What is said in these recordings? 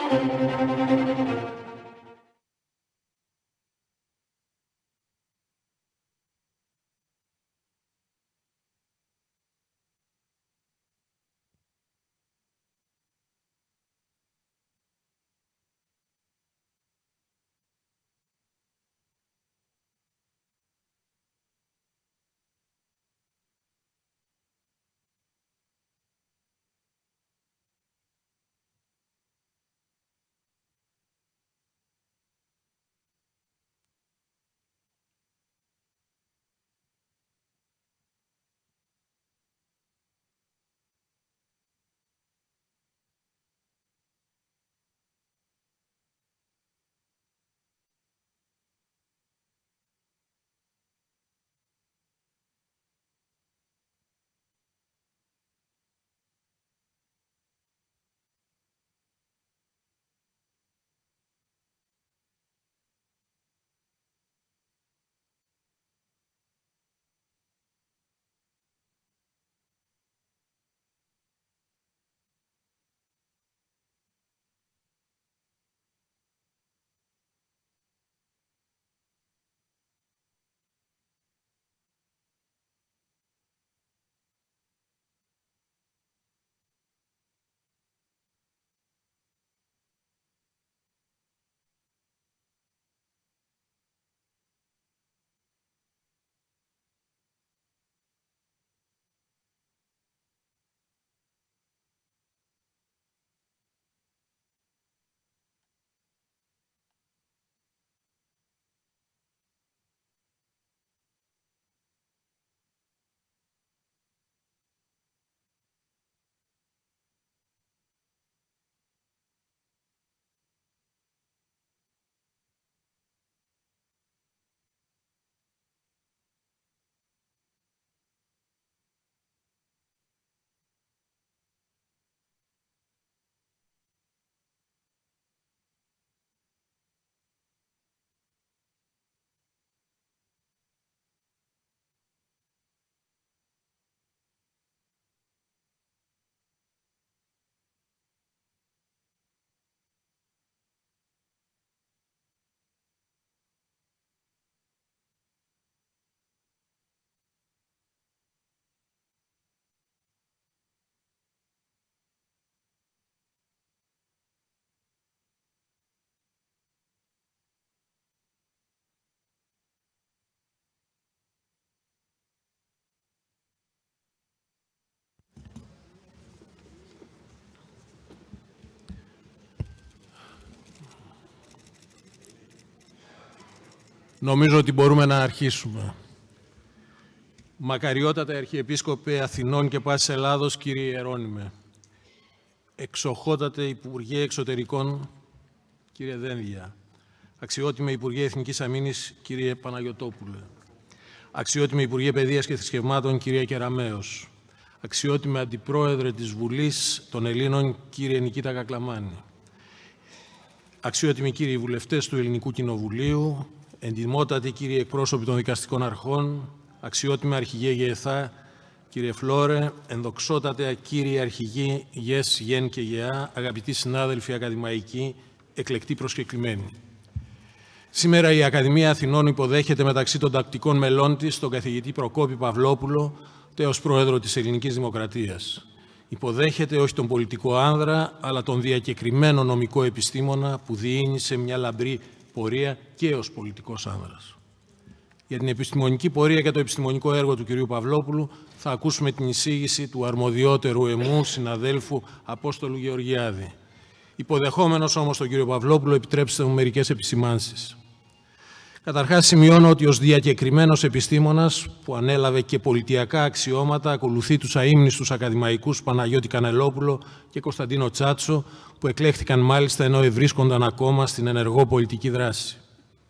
Νομίζω ότι μπορούμε να αρχίσουμε. Μακαριότατα Αρχιεπίσκοπε Αθηνών και Πάσης Ελλάδος, κύριε Ιερώνυμε. Εξοχότατε Υπουργέ Εξωτερικών, κύριε Δένδια. Αξιότιμε Υπουργέ Εθνικής Αμήνης, κύριε Παναγιωτόπουλε. Αξιότιμε Υπουργέ Παιδείας και Θρησκευμάτων, κύριε Κεραμέως. Αξιότιμε Αντιπρόεδρε της Βουλής των Ελλήνων, κύριε Νικήτα Κακλαμάνη. Αξιότιμοι κύριοι βουλευτές του Ελληνικού Κοινοβουλίου, εντιμότατοι κύριοι εκπρόσωποι των δικαστικών αρχών, αξιότιμα αρχηγέ ΓΕΘΑ, κύριε Φλόρε, ενδοξότατε κύριοι αρχηγοί ΓΕΣ, ΓΕΝ και ΓΕΑ, αγαπητοί συνάδελφοι ακαδημαϊκοί, εκλεκτοί προσκεκλημένοι. Σήμερα η Ακαδημία Αθηνών υποδέχεται μεταξύ των τακτικών μελών της τον καθηγητή Προκόπη Παυλόπουλο, τέος πρόεδρο της Ελληνικής Δημοκρατίας. Υποδέχεται όχι τον πολιτικό άνδρα, αλλά τον διακεκριμένο νομικό επιστήμονα που διήνυσε μια λαμπρή πορεία και ως πολιτικός άνδρας. Για την επιστημονική πορεία και το επιστημονικό έργο του κυρίου Παυλόπουλου θα ακούσουμε την εισήγηση του αρμοδιότερου εμού συναδέλφου Απόστολου Γεωργιάδη. Υποδεχόμενος όμως τον κύριο Παυλόπουλο, επιτρέψτε μου μερικές επισημάνσεις. Καταρχάς, σημειώνω ότι ως διακεκριμένος επιστήμονας που ανέλαβε και πολιτιακά αξιώματα ακολουθεί τους αείμνηστους ακαδημαϊκούς Παναγιώτη Κανελόπουλο και Κωνσταντίνο Τσάτσο, που εκλέχθηκαν μάλιστα ενώ ευρίσκονταν ακόμα στην ενεργό πολιτική δράση.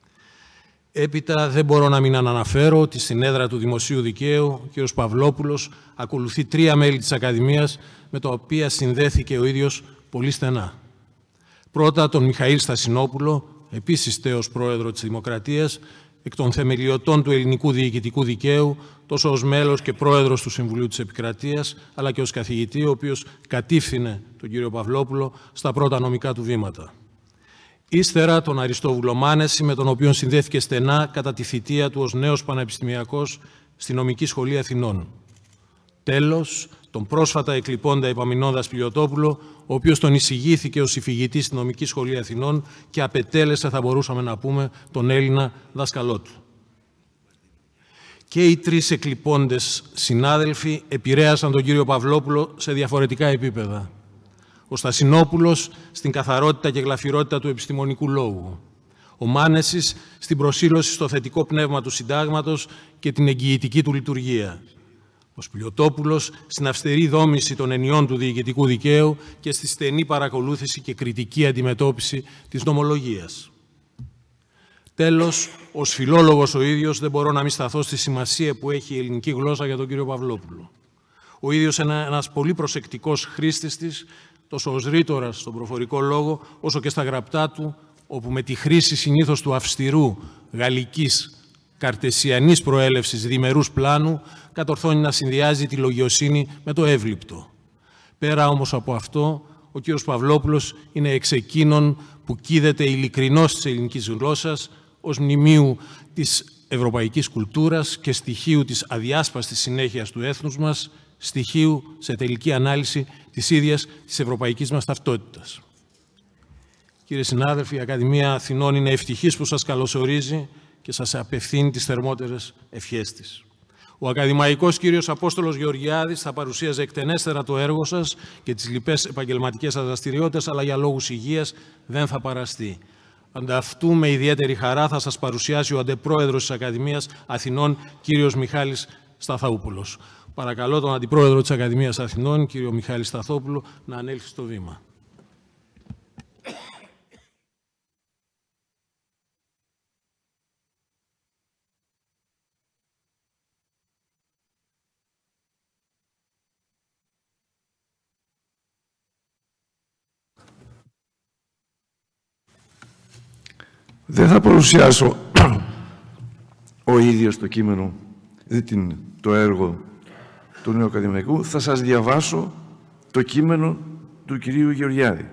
Έπειτα δεν μπορώ να μην αναφέρω ότι στην έδρα του Δημοσίου Δικαίου ο κ. Παυλόπουλος ακολουθεί 3 μέλη της Ακαδημίας με τα οποία συνδέθηκε ο ίδιος πολύ στενά. Πρώτα τον Μιχαήλ Στασινόπουλο, επίσης τέος πρόεδρο της Δημοκρατίας, εκ των θεμελιωτών του ελληνικού διοικητικού δικαίου, τόσο ως μέλος και πρόεδρος του Συμβουλίου της Επικρατείας, αλλά και ως καθηγητή, ο οποίος κατήφθηνε τον κύριο Παυλόπουλο στα πρώτα νομικά του βήματα. Ύστερα τον Αριστόβουλο Μάνεση, με τον οποίο συνδέθηκε στενά κατά τη θητεία του ως νέος πανεπιστημιακός στη Νομική Σχολή Αθηνών. Τέλος, τον πρόσφατα εκλειπώντα Επαμεινώντα Σπηλιωτόπουλο, ο οποίος τον εισηγήθηκε ως υφηγητής στη Νομική Σχολή Αθηνών και απετέλεσε, θα μπορούσαμε να πούμε, τον Έλληνα δάσκαλό του. Και οι τρεις εκλειπώντες συνάδελφοι επηρέασαν τον κύριο Παυλόπουλο σε διαφορετικά επίπεδα. Ο Στασινόπουλος στην καθαρότητα και γλαφυρότητα του επιστημονικού λόγου. Ο Μάνεσης στην προσήλωση στο θετικό πνεύμα του συντάγματος και την εγγυητική του λειτουργία. Ο Σπηλιωτόπουλος στην αυστηρή δόμηση των ενιών του διοικητικού δικαίου και στη στενή παρακολούθηση και κριτική αντιμετώπιση της νομολογίας. Τέλος, ως φιλόλογος ο ίδιος δεν μπορώ να μην σταθώ στη σημασία που έχει η ελληνική γλώσσα για τον κύριο Παυλόπουλο. Ο ίδιος είναι ένας πολύ προσεκτικός χρήστης της, τόσο ως ρήτορας στον προφορικό λόγο, όσο και στα γραπτά του, όπου με τη χρήση συνήθως του αυστηρού γαλλικής καρτεσιανής προέλευσης διμερούς πλάνου κατορθώνει να συνδυάζει τη λογιοσύνη με το εύληπτο. Πέρα όμως από αυτό, ο κύριος Παυλόπουλος είναι εξ εκείνων που κοίδεται ειλικρινώς της ελληνικής γλώσσας ως μνημείου της ευρωπαϊκής κουλτούρας και στοιχείου της αδιάσπαστης συνέχειας του έθνους μας, στοιχείου σε τελική ανάλυση της ίδιας της ευρωπαϊκής μας ταυτότητας. Κύριε συνάδελφοι, η Ακαδημία Αθηνών είναι ευτυχής που σας καλωσορίζει και σας απευθύνει τις θερμότερες ευχές της. Ο ακαδημαϊκός κύριος Απόστολος Γεωργιάδης θα παρουσίαζε εκτενέστερα το έργο σας και τις λοιπές επαγγελματικές σας δραστηριότητες, αλλά για λόγους υγείας δεν θα παραστεί. Ανταυτού με ιδιαίτερη χαρά θα σας παρουσιάσει ο Αντεπρόεδρος της Ακαδημίας Αθηνών, κύριος Μιχάλης Σταθόπουλος. Παρακαλώ τον Αντιπρόεδρο της Ακαδημίας Αθηνών, κύριο Μιχάλη Σταθόπουλο, να ανέλθει στο βήμα. Δεν θα παρουσιάσω ο ίδιος το κείμενο, το έργο του νέου ακαδημαϊκού. Θα σας διαβάσω το κείμενο του κυρίου Γεωργιάδη.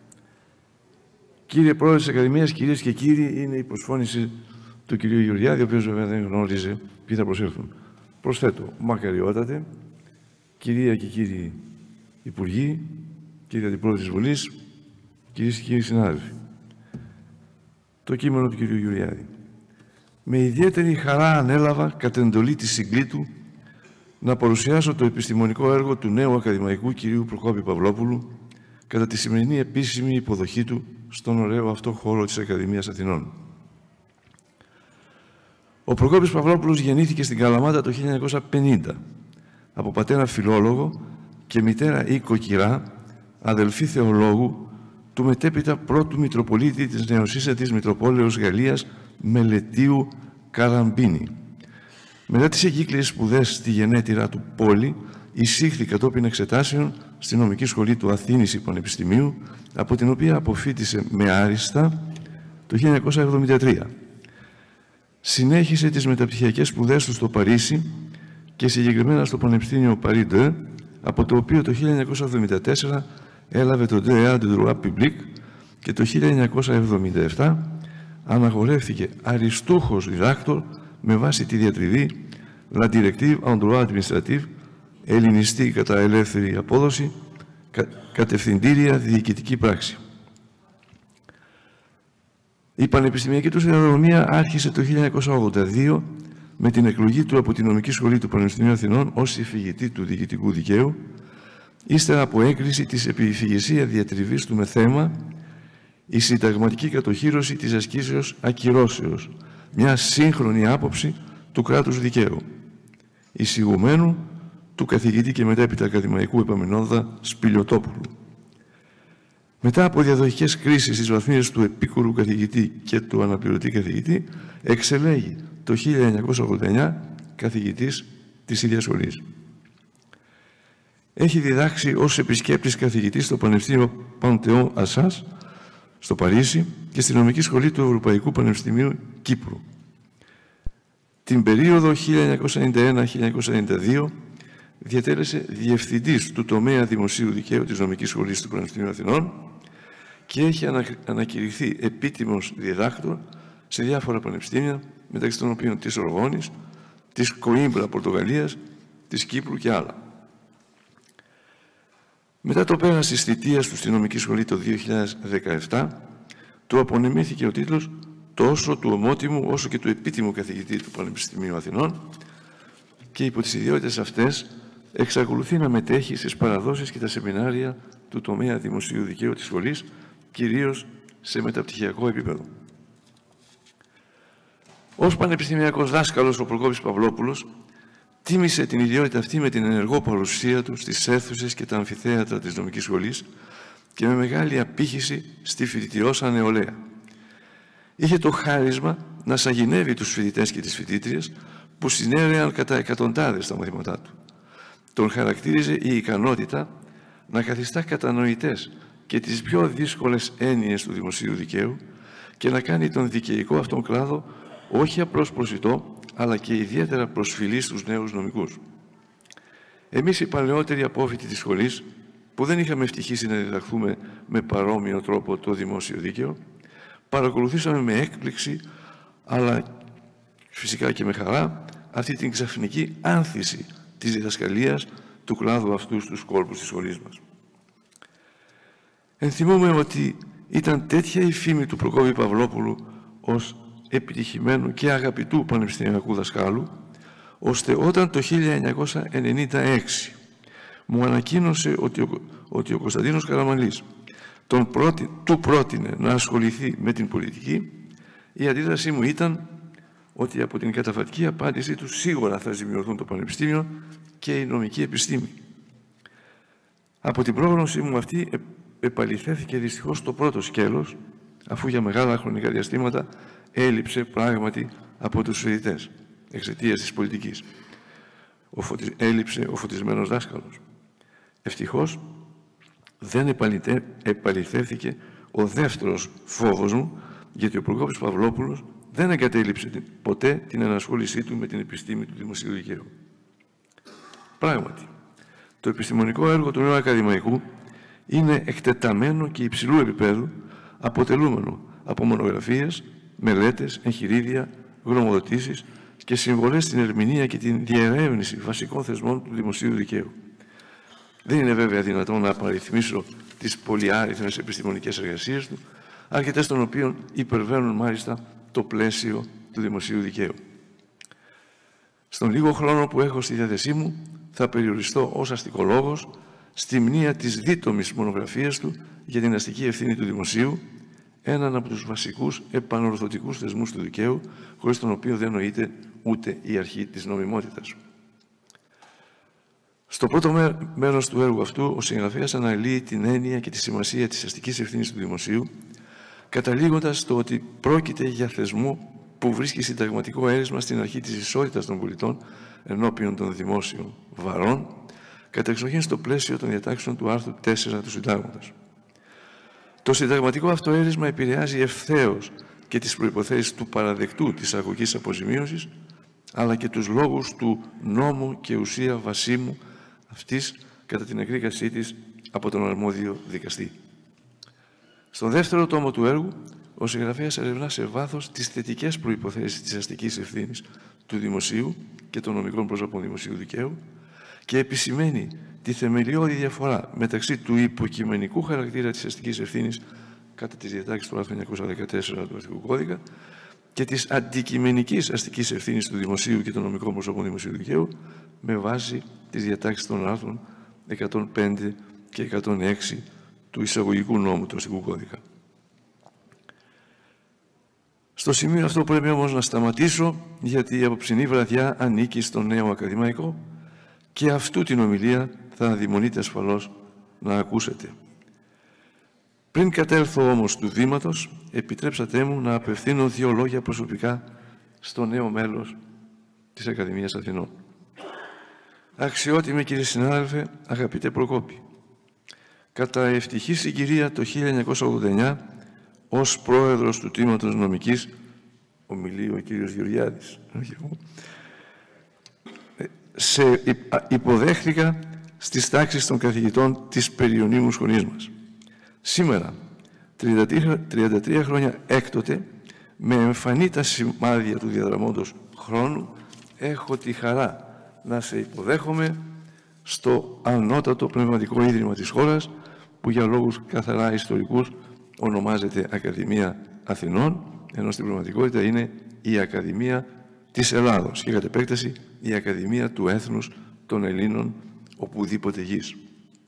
Κύριε Πρόεδρε της Ακαδημίας, κυρίες και κύριοι, είναι η προσφώνηση του κυρίου Γεωργιάδη, ο οποίος βέβαια δεν γνώριζε ποιοι θα προσέλθουν. Προσθέτω, μακαριότατε, κυρία και κύριοι Υπουργοί, κύριε Αντιπρόεδρε της Βουλής, κυρίες και κύριοι συνάδελφοι. Το κείμενο του κ. Γεωργιάδη. Με ιδιαίτερη χαρά ανέλαβα κατ' εντολή της συγκλήτου να παρουσιάσω το επιστημονικό έργο του νέου ακαδημαϊκού κ. Προκόπη Παυλόπουλου κατά τη σημερινή επίσημη υποδοχή του στον ωραίο αυτό χώρο της Ακαδημίας Αθηνών. Ο Προκόπης Παυλόπουλος γεννήθηκε στην Καλαμάτα το 1950 από πατέρα φιλόλογο και μητέρα οικοκυρά, αδελφή θεολόγου, του μετέπειτα πρώτου Μητροπολίτη της νεοσύστατης Μητροπόλεως Γαλλίας Μελετίου Καραμπίνη. Μετά τις εγκύκλειες σπουδές στη γενέτειρά του πόλη, εισήχθη κατόπιν εξετάσεων στη Νομική Σχολή του Αθήνης Πανεπιστημίου, από την οποία αποφοίτησε με άριστα το 1973. Συνέχισε τις μεταπτυχιακές σπουδές του στο Παρίσι και συγκεκριμένα στο Πανεπιστήμιο Paris 2, από το οποίο το 1974 έλαβε το DEA de droit public και το 1977 αναγορεύθηκε αριστούχος διδάκτορ με βάση τη διατριβή La Directive en droit administratif, ελληνιστή κατά ελεύθερη απόδοση, κατευθυντήρια διοικητική πράξη. Η πανεπιστημιακή του σταδιοδρομία άρχισε το 1982 με την εκλογή του από τη Νομική Σχολή του Πανεπιστημίου Αθηνών ως υφηγητή του διοικητικού δικαίου, ύστερα από έγκριση της επιφυγεσία διατριβής του με θέμα η συνταγματική κατοχύρωση της ασκήσεως ακυρώσεως, μια σύγχρονη άποψη του κράτους δικαίου, εισηγουμένου του καθηγητή και μετέπειτα ακαδημαϊκού Επαμεινώνδα Σπηλιωτόπουλου. Μετά από διαδοχικές κρίσεις στις βαθμίες του επίκουρου καθηγητή και του αναπληρωτή καθηγητή, εξελέγει το 1989 καθηγητής της ίδιας σχολής. Έχει διδάξει ως επισκέπτης καθηγητής στο Πανεπιστήμιο Παντεόν Ασάς, στο Παρίσι και στη Νομική Σχολή του Ευρωπαϊκού Πανεπιστημίου Κύπρου. Την περίοδο 1991-1992 διατέλεσε διευθυντής του τομέα Δημοσίου Δικαίου της Νομικής Σχολής του Πανεπιστημίου Αθηνών και έχει ανακηρυχθεί επίτιμος διδάκτορ σε διάφορα πανεπιστήμια, μεταξύ των οποίων της Σορβόνης, της Κοίμπρα Πορτογαλίας, της Κύπρου και άλλα. Μετά το πέρας της θητείας του στη Νομική Σχολή το 2017, του απονεμήθηκε ο τίτλος τόσο του ομότιμου όσο και του επίτιμου καθηγητή του Πανεπιστημίου Αθηνών και υπό τις ιδιότητες αυτές εξακολουθεί να μετέχει στις παραδόσεις και τα σεμινάρια του τομέα Δημοσίου Δικαίου της Σχολής, κυρίως σε μεταπτυχιακό επίπεδο. Ως πανεπιστημιακός δάσκαλος, ο Προκόπης Παυλόπουλος τίμησε την ιδιότητα αυτή με την ενεργό παρουσία του στις αίθουσες και τα αμφιθέατρα της Νομικής Σχολής και με μεγάλη απήχηση στη φοιτητιώσα νεολαία. Είχε το χάρισμα να σαγηνεύει τους φοιτητές και τις φοιτήτριες που συνέρεαν κατά εκατοντάδες τα μαθήματά του. Τον χαρακτήριζε η ικανότητα να καθιστά κατανοητές και τις πιο δύσκολες έννοιες του δημοσίου δικαίου και να κάνει τον δικαιικό αυτόν κλάδο όχι απλώς προσιτό, αλλά και ιδιαίτερα προσφυλή στους νέους νομικούς. Εμείς οι παλαιότεροι απόφοιτοι της σχολής, που δεν είχαμε ευτυχήσει να διδαχθούμε με παρόμοιο τρόπο το δημόσιο δίκαιο, παρακολουθήσαμε με έκπληξη, αλλά φυσικά και με χαρά, αυτή την ξαφνική άνθηση της διδασκαλίας του κλάδου αυτού στους κόλπους της σχολής μας. Ενθυμούμε ότι ήταν τέτοια η φήμη του Προκόπη Παυλόπουλου ως επιτυχημένου και αγαπητού πανεπιστημιακού δασκάλου, ώστε όταν το 1996 μου ανακοίνωσε ότι ο Κωνσταντίνος Καραμανλής του πρότεινε να ασχοληθεί με την πολιτική, η αντίδρασή μου ήταν ότι από την καταφατική απάντησή του σίγουρα θα ζημιωθούν το Πανεπιστήμιο και η νομική επιστήμη. Από την πρόγνωση μου αυτή επαληθεύθηκε δυστυχώς το πρώτο σκέλος, αφού για μεγάλα χρονικά διαστήματα έλειψε πράγματι από τους φοιτητές εξαιτίας της πολιτικής. Έλειψε ο φωτισμένος δάσκαλος. Ευτυχώς δεν επαληθεύθηκε ο δεύτερος φόβος μου, γιατί ο Προκόπης Παυλόπουλος δεν εγκατέλειψε ποτέ την ενασχόλησή του με την επιστήμη του δημοσίου δικαίου. Πράγματι, το επιστημονικό έργο του νέου ακαδημαϊκού είναι εκτεταμένο και υψηλού επίπεδου, αποτελούμενο από μονογραφίες, μελέτες, εγχειρίδια, γνωμοδοτήσεις και συμβολές στην ερμηνεία και την διερεύνηση βασικών θεσμών του δημοσίου δικαίου. Δεν είναι βέβαια δυνατόν να απαριθμίσω τις πολυάριθμες επιστημονικές εργασίες του, αρκετές των οποίων υπερβαίνουν μάλιστα το πλαίσιο του δημοσίου δικαίου. Στον λίγο χρόνο που έχω στη διάθεσή μου, θα περιοριστώ ως αστικολόγος στη μνήα της δίτομης μονογραφίας του για την αστική ευθύνη του δημοσίου, έναν από τους βασικούς επανορθωτικούς θεσμούς του δικαίου, χωρίς τον οποίο δεν νοείται ούτε η αρχή της νομιμότητας. Στο πρώτο μέρος του έργου αυτού, ο συγγραφέας αναλύει την έννοια και τη σημασία της αστικής ευθύνης του δημοσίου, καταλήγοντας στο ότι πρόκειται για θεσμό που βρίσκει συνταγματικό αίρισμα στην αρχή της ισότητας των πολιτών ενώπιον των δημόσιων βαρών, κατεξοχήν στο πλαίσιο των διατάξεων του άρθρου 4 του Συντάγματος. Το συνταγματικό αυτό αίρισμα επηρεάζει ευθέως και τις προϋποθέσεις του παραδεκτού της αγωγής αποζημίωσης, αλλά και τους λόγους του νόμου και ουσία βασίμου αυτής κατά την εκδίκασή της από τον αρμόδιο δικαστή. Στον δεύτερο τόμο του έργου, ο συγγραφέας ερευνά σε βάθος τις θετικές προϋποθέσεις της αστικής ευθύνης του δημοσίου και των νομικών προσώπων δημοσίου δικαίου και επισημαίνει τη θεμελιώδη διαφορά μεταξύ του υποκειμενικού χαρακτήρα της αστικής ευθύνης κατά τις διατάξεις του άρθρου 914 του Αστικού Κώδικα και της αντικειμενικής αστικής ευθύνης του δημοσίου και των νομικών προσώπων δημοσίου δικαίου με βάση τις διατάξεις των άρθρων 105 και 106 του εισαγωγικού νόμου του Αστικού Κώδικα. Στο σημείο αυτό πρέπει όμως να σταματήσω, γιατί η απόψινή βραδιά ανήκει στο νέο ακαδημαϊκό και αυτού την ομιλία θα αδειμονείτε ασφαλώς να ακούσετε. Πριν κατέλθω όμως του βήματος, επιτρέψατε μου να απευθύνω 2 λόγια προσωπικά στο νέο μέλος της Ακαδημίας Αθηνών. Αξιότιμοι κύριε συνάδελφε, αγαπητέ Προκόπη, κατά ευτυχή συγκυρία το 1989, ως πρόεδρος του Τμήματος Νομικής, ομιλεί ο κύριος Γεωργιάδης. Υποδέχτηκα στις τάξεις των καθηγητών της περιωνύμου σχολής μας. Σήμερα, 33 χρόνια έκτοτε, με εμφανή τα σημάδια του διαδραμόντος χρόνου, έχω τη χαρά να σε υποδέχομαι στο ανώτατο πνευματικό ίδρυμα της χώρας, που για λόγους καθαρά ιστορικούς ονομάζεται Ακαδημία Αθηνών, ενώ στην πραγματικότητα είναι η Ακαδημία της Ελλάδος και κατ' επέκταση η Ακαδημία του Έθνους των Ελλήνων οπουδήποτε γης.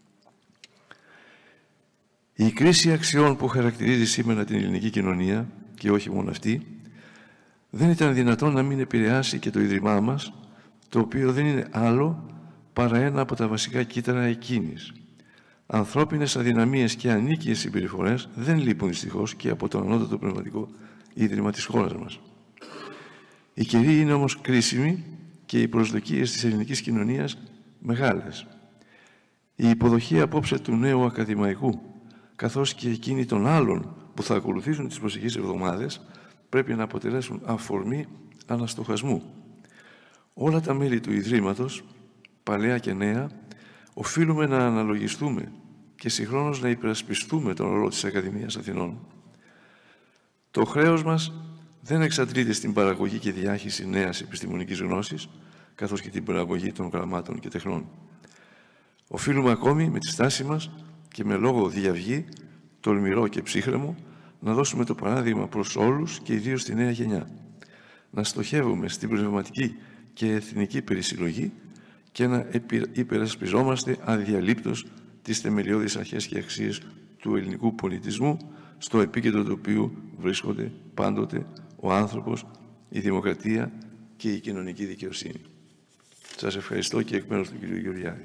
Η κρίση αξιών που χαρακτηρίζει σήμερα την ελληνική κοινωνία, και όχι μόνο αυτή, δεν ήταν δυνατόν να μην επηρεάσει και το Ίδρυμά μας, το οποίο δεν είναι άλλο παρά ένα από τα βασικά κύτταρα εκείνης. Ανθρώπινες αδυναμίες και ανίκειες συμπεριφορές δεν λείπουν δυστυχώς και από το ανώτατο πνευματικό ίδρυμα της χώρας μας. Η καιρή είναι όμως κρίσιμη και οι προσδοκίες της ελληνικής κοινωνίας μεγάλες. Η υποδοχή απόψε του νέου ακαδημαϊκού, καθώς και εκείνη των άλλων που θα ακολουθήσουν τις προσεχείς εβδομάδες, πρέπει να αποτελέσουν αφορμή αναστοχασμού. Όλα τα μέλη του Ιδρύματος, παλαιά και νέα, οφείλουμε να αναλογιστούμε και συγχρόνως να υπερασπιστούμε τον ρόλο της Ακαδημίας Αθηνών. Το χρέος μας δεν εξαντλείται στην παραγωγή και διάχυση νέας επιστημονικής γνώσης, καθώς και την παραγωγή των γραμμάτων και τεχνών. Οφείλουμε ακόμη με τη στάση μας και με λόγο διαυγή, τολμηρό και ψύχρεμο, να δώσουμε το παράδειγμα προς όλους και ιδίως στη νέα γενιά. Να στοχεύουμε στην πνευματική και εθνική περισυλλογή και να υπερασπιζόμαστε αδιαλείπτως τις θεμελιώδεις αρχές και αξίες του ελληνικού πολιτισμού, στο επίκεντρο του οποίου βρίσκονται πάντοτε ο άνθρωπος, η δημοκρατία και η κοινωνική δικαιοσύνη. Σας ευχαριστώ και εκ μέρους του κ. Γεωργιάδη.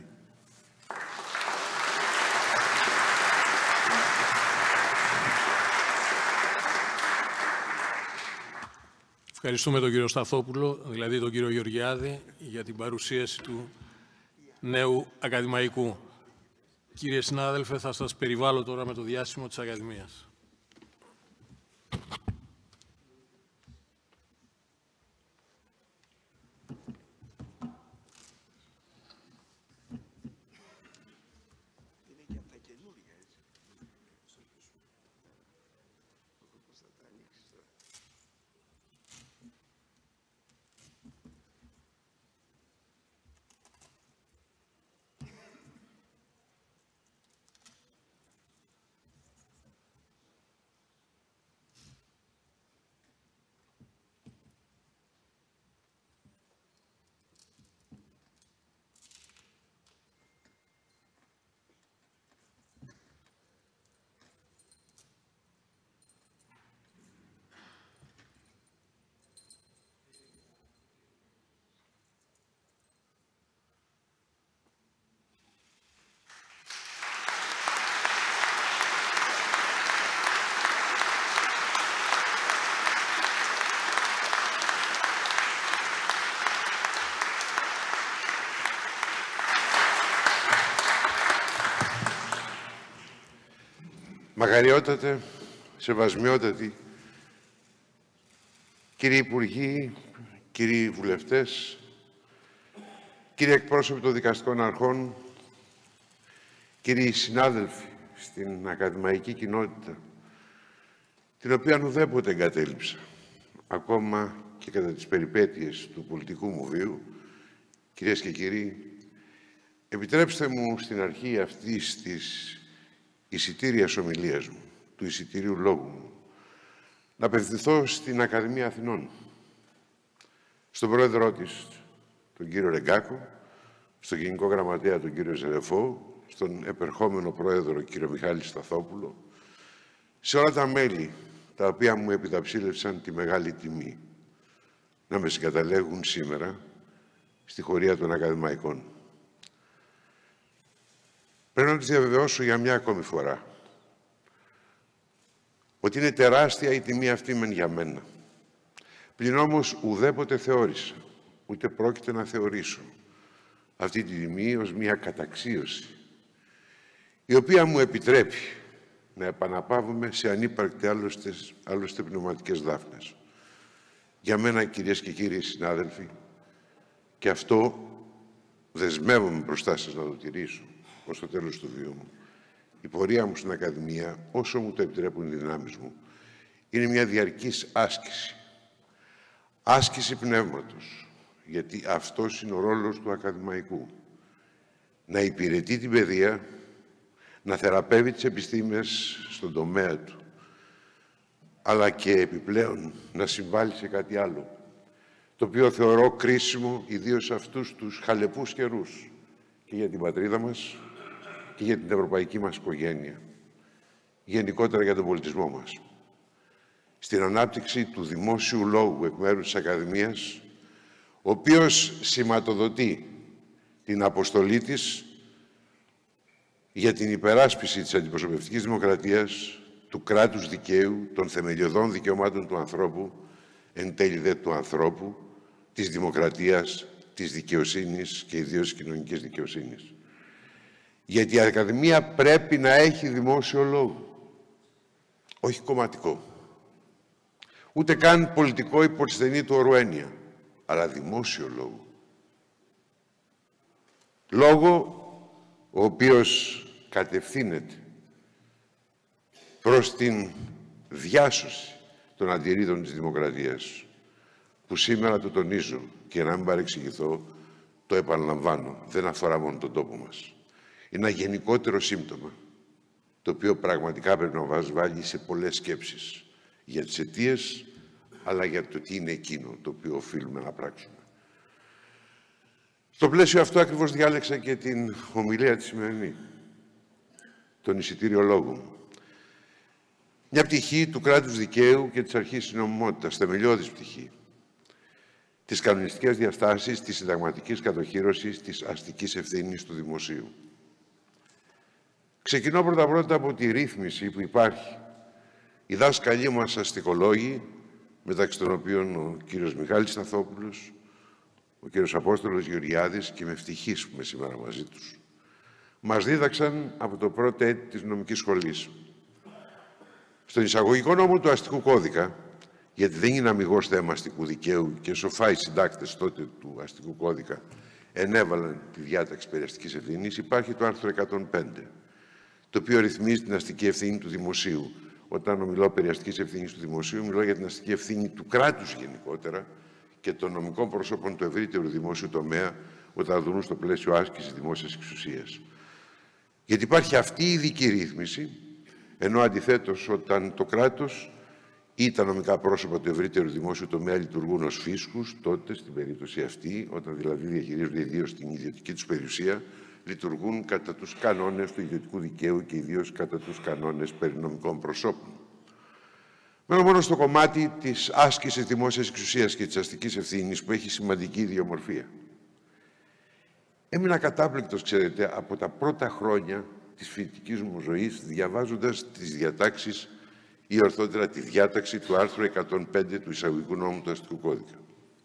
Ευχαριστούμε τον κύριο Σταθόπουλο, δηλαδή τον κύριο Γεωργιάδη, για την παρουσίαση του νέου ακαδημαϊκού. Κύριε συνάδελφε, θα σας περιβάλλω τώρα με το διάσημο της Ακαδημίας. Μακαριότατε, σεβασμιότατοι, κύριοι Υπουργοί, κύριοι Βουλευτές, κύριοι εκπρόσωποι των δικαστικών αρχών, κύριοι συνάδελφοι στην ακαδημαϊκή κοινότητα, την οποία ουδέποτε εγκατέλειψα, ακόμα και κατά τις περιπέτειες του πολιτικού μου βίου, κυρίες και κύριοι, επιτρέψτε μου στην αρχή αυτής της εισιτήριας ομιλίας μου, του εισιτηρίου λόγου μου, να απευθυνθώ στην Ακαδημία Αθηνών, στον πρόεδρό της, τον κύριο Ρεγκάκο, στον γενικό γραμματέα, τον κύριο Ζερεφό, στον επερχόμενο πρόεδρο, κύριο Μιχάλη Σταθόπουλο, σε όλα τα μέλη τα οποία μου επιταψίλευσαν τη μεγάλη τιμή να με συγκαταλέγουν σήμερα στη χωρία των ακαδημαϊκών. Πρέπει να τους διαβεβαιώσω για μια ακόμη φορά ότι είναι τεράστια η τιμή αυτή μεν για μένα. Πλην όμως ουδέποτε θεώρησα, ούτε πρόκειται να θεωρήσω αυτή τη τιμή ως μια καταξίωση, η οποία μου επιτρέπει να επαναπαύουμε σε ανύπαρκτη άλλωστε πνευματικές δάφνες. Για μένα, κυρίες και κύριοι συνάδελφοι, και αυτό δεσμεύομαι μπροστά σας να το τηρήσω ως το τέλος του βίου μου, η πορεία μου στην Ακαδημία, όσο μου το επιτρέπουν οι δυνάμεις μου, είναι μια διαρκής άσκηση. Άσκηση πνεύματος, γιατί αυτός είναι ο ρόλος του ακαδημαϊκού. Να υπηρετεί την παιδεία, να θεραπεύει τις επιστήμες στον τομέα του, αλλά και επιπλέον να συμβάλλει σε κάτι άλλο, το οποίο θεωρώ κρίσιμο ιδίως σε αυτούς τους χαλεπούς καιρούς και για την πατρίδα μας και για την ευρωπαϊκή μας οικογένεια, γενικότερα για τον πολιτισμό μας. Στην ανάπτυξη του δημόσιου λόγου εκ μέρους της Ακαδημίας, ο οποίος σηματοδοτεί την αποστολή της για την υπεράσπιση της αντιπροσωπευτικής δημοκρατίας, του κράτους δικαίου, των θεμελιωδών δικαιωμάτων του ανθρώπου, εν τέλει δε του ανθρώπου, της δημοκρατίας, της δικαιοσύνης και ιδίως της κοινωνικής δικαιοσύνης. Γιατί η Ακαδημία πρέπει να έχει δημόσιο λόγο, όχι κομματικό. Ούτε καν πολιτικό υπό τη στενή του όρου έννοια, αλλά δημόσιο λόγο. Λόγο ο οποίος κατευθύνεται προς την διάσωση των αντιρρήτων της δημοκρατίας, που σήμερα το τονίζω και να μην παρεξηγηθώ, το επαναλαμβάνω, δεν αφορά μόνο τον τόπο μας. Είναι ένα γενικότερο σύμπτωμα, το οποίο πραγματικά πρέπει να μας βάλει σε πολλές σκέψεις για τις αιτίες, αλλά για το τι είναι εκείνο το οποίο οφείλουμε να πράξουμε. Στο πλαίσιο αυτό ακριβώς διάλεξα και την ομιλία τη σημερινή, τον εισιτήριο λόγου μου. Μια πτυχή του κράτους δικαίου και της αρχής της νομιμότητας, θεμελιώδης πτυχή. Τις κανονιστικές διαστάσεις της συνταγματικής κατοχύρωσης της αστικής ευθύνης του δημοσίου. Ξεκινώ πρώτα-πρώτα από τη ρύθμιση που υπάρχει. Οι δάσκαλοι μας αστικολόγοι, μεταξύ των οποίων ο κύριος Μιχάλης Σταθόπουλος, ο κύριος Απόστολος Γεωργιάδης, και με ευτυχής που είμαι σήμερα μαζί τους, μας δίδαξαν από το πρώτο έτη της νομικής σχολής. Στον εισαγωγικό νόμο του αστικού κώδικα, γιατί δεν είναι αμιγώς θέμα αστικού δικαίου και σοφά οι συντάκτες τότε του αστικού κώδικα ενέβαλαν τη διάταξη περί αστικής ευθύνης, υπάρχει το άρθρο 105, το οποίο ρυθμίζει την αστική ευθύνη του δημοσίου. Όταν μιλώ περί αστικής ευθύνης του δημοσίου, μιλώ για την αστική ευθύνη του κράτους γενικότερα και των νομικών προσώπων του ευρύτερου δημόσιου τομέα, όταν δρούν στο πλαίσιο άσκησης δημόσιας εξουσίας. Γιατί υπάρχει αυτή η ειδική ρύθμιση, ενώ αντιθέτως όταν το κράτος ή τα νομικά πρόσωπα του ευρύτερου δημόσιου τομέα λειτουργούν ως φίσκους, τότε στην περίπτωση αυτή, όταν δηλαδή διαχειρίζονται ιδίως την ιδιωτική τους περιουσία, λειτουργούν κατά τους κανόνες του ιδιωτικού δικαίου και ιδίως κατά τους κανόνες περί νομικών προσώπων. Μένω μόνο στο κομμάτι της άσκησης δημόσιας εξουσίας και της αστικής ευθύνης, που έχει σημαντική ιδιομορφία. Έμεινα κατάπληκτος, ξέρετε, από τα πρώτα χρόνια της φοιτητικής μου ζωής, διαβάζοντας τις διατάξεις ή ορθότερα τη διάταξη του άρθρου 105 του εισαγωγικού νόμου του αστικού κώδικα.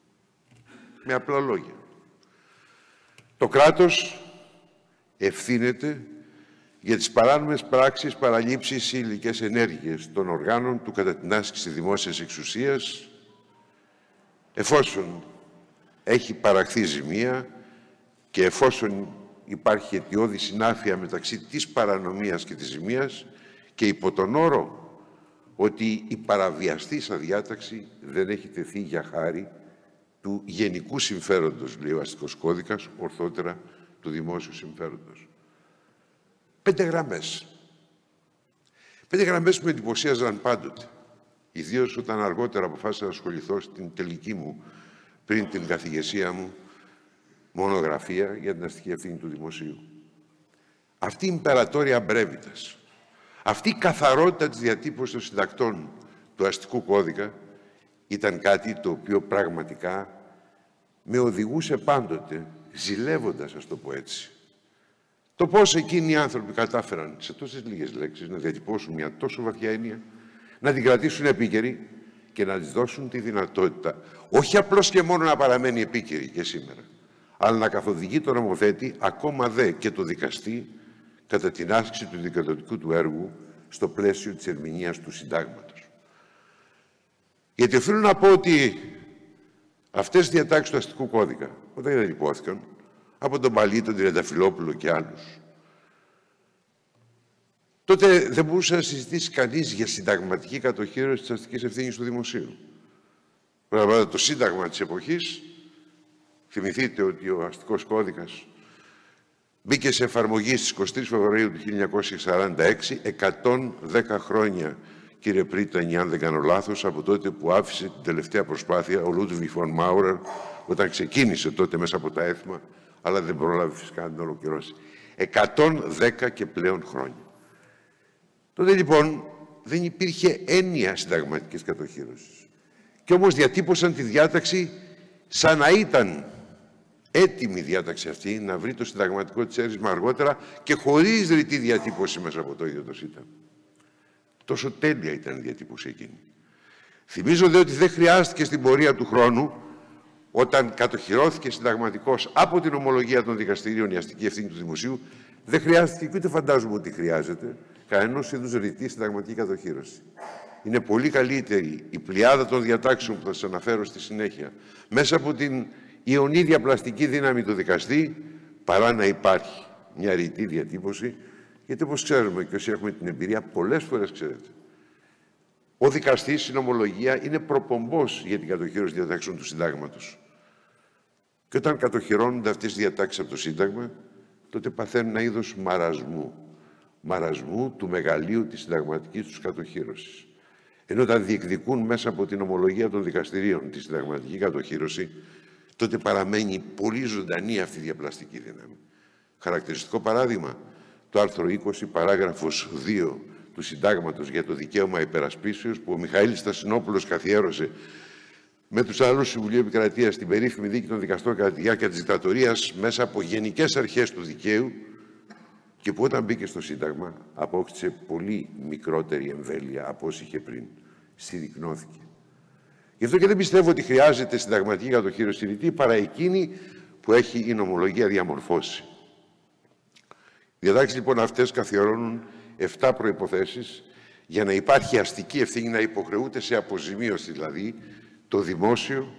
Με απλά λόγια. Το κράτος ευθύνεται για τις παράνομες πράξεις, παραλήψεις ή υλικές ενέργειες των οργάνων του κατά την άσκηση δημόσιας εξουσίας, εφόσον έχει παραχθεί ζημία και εφόσον υπάρχει αιτιώδη συνάφεια μεταξύ της παρανομίας και της ζημίας και υπό τον όρο ότι η παραβιαστήσα διάταξη δεν έχει τεθεί για χάρη του γενικού συμφέροντος, λέει ο αστικός κώδικας, ορθότερα του δημόσιου συμφέροντος. 5 γραμμές. 5 γραμμές που με εντυπωσίαζαν πάντοτε. Ιδίως όταν αργότερα αποφάσισα να ασχοληθώ στην τελική μου, πριν την καθηγεσία μου, μονογραφία για την αστική ευθύνη του δημοσίου. Αυτή η υπερατόρια μπρέβιτας, αυτή η καθαρότητα της διατύπωσης των συντακτών του αστικού κώδικα ήταν κάτι το οποίο πραγματικά με οδηγούσε πάντοτε, ζηλεύοντας, ας το πω έτσι, το πώς εκείνοι οι άνθρωποι κατάφεραν σε τόσες λίγες λέξεις να διατυπώσουν μια τόσο βαθιά έννοια, να την κρατήσουν επίκαιρη και να της δώσουν τη δυνατότητα όχι απλώς και μόνο να παραμένει επίκαιρη και σήμερα, αλλά να καθοδηγεί τον νομοθέτη, ακόμα δε και το δικαστή, κατά την άσκηση του δικαιοδοτικού του έργου στο πλαίσιο της ερμηνείας του συντάγματος. Γιατί οφείλω να πω ότι αυτές οι διατάξεις του αστικού κώδικα, όταν διατυπώθηκαν από τον Παλί, τον Τριανταφυλόπουλο και άλλους, τότε δεν μπορούσε να συζητήσει κανείς για συνταγματική κατοχήρωση της αστικής ευθύνης του δημοσίου. Πράγματι, το Σύνταγμα της εποχής, θυμηθείτε ότι ο αστικός κώδικας μπήκε σε εφαρμογή στις 23 Φεβρουαρίου του 1946, 110 χρόνια, κύριε Πρίτανη, αν δεν κάνω λάθος, από τότε που άφησε την τελευταία προσπάθεια ο Λούντβιγκ φον Μάουρερ, όταν ξεκίνησε τότε μέσα από τα έθιμα, αλλά δεν πρόλαβε φυσικά να την ολοκληρώσει. 110 και πλέον χρόνια. Τότε λοιπόν δεν υπήρχε έννοια συνταγματικής κατοχήρωσης. Και όμως διατύπωσαν τη διάταξη σαν να ήταν έτοιμη η διάταξη αυτή να βρει το συνταγματικό της αίρισμα αργότερα και χωρίς ρητή διατύπωση μέσα από το ίδιο το Σύνταγμα. Τόσο τέλεια ήταν η διατύπωση εκείνη. Θυμίζω δε ότι δεν χρειάστηκε στην πορεία του χρόνου, όταν κατοχυρώθηκε συνταγματικώς από την ομολογία των δικαστηρίων η αστική ευθύνη του δημοσίου, δεν χρειάστηκε και ούτε φαντάζομαι ότι χρειάζεται κανένας είδους ρητή συνταγματική κατοχύρωση. Είναι πολύ καλύτερη η πλειάδα των διατάξεων που θα σας αναφέρω στη συνέχεια μέσα από την ιονή διαπλαστική δύναμη του δικαστή, παρά να υπάρχει μια ρητή διατύπωση, γιατί όπως ξέρουμε και όσοι έχουμε την εμπειρία, πολλές φορές ξέρετε, ο δικαστής στην ομολογία είναι προπομπός για την κατοχύρωση διατάξεων του Συντάγματος. Και όταν κατοχυρώνονται αυτές οι διατάξεις από το Σύνταγμα, τότε παθαίνουν ένα είδος μαρασμού. Μαρασμού του μεγαλείου της συνταγματικής τους κατοχύρωσης. Ενώ όταν διεκδικούν μέσα από την ομολογία των δικαστηρίων τη συνταγματική κατοχύρωση, τότε παραμένει πολύ ζωντανή αυτή η διαπλαστική δύναμη. Χαρακτηριστικό παράδειγμα, το άρθρο 20, παράγραφος 2 του Συντάγματος για το δικαίωμα υπερασπίσεως, που ο Μιχαήλ Στασινόπουλος καθιέρωσε με τους άλλους Συμβουλίου Επικρατείας στην περίφημη δίκη των δικαστών κατά τη διάρκεια της δικτατορίας μέσα από γενικές αρχές του δικαίου, και που όταν μπήκε στο Σύνταγμα απόκτησε πολύ μικρότερη εμβέλεια από όσοι είχε πριν. Συρρυκνώθηκε. Γι' αυτό και δεν πιστεύω ότι χρειάζεται συνταγματική κατοχύρωση ρητή παρά εκείνη που έχει η νομολογία διαμορφώσει. Οι διατάξεις λοιπόν αυτές καθιερώνουν 7 προϋποθέσεις για να υπάρχει αστική ευθύνη, να υποχρεούται σε αποζημίωση δηλαδή το δημόσιο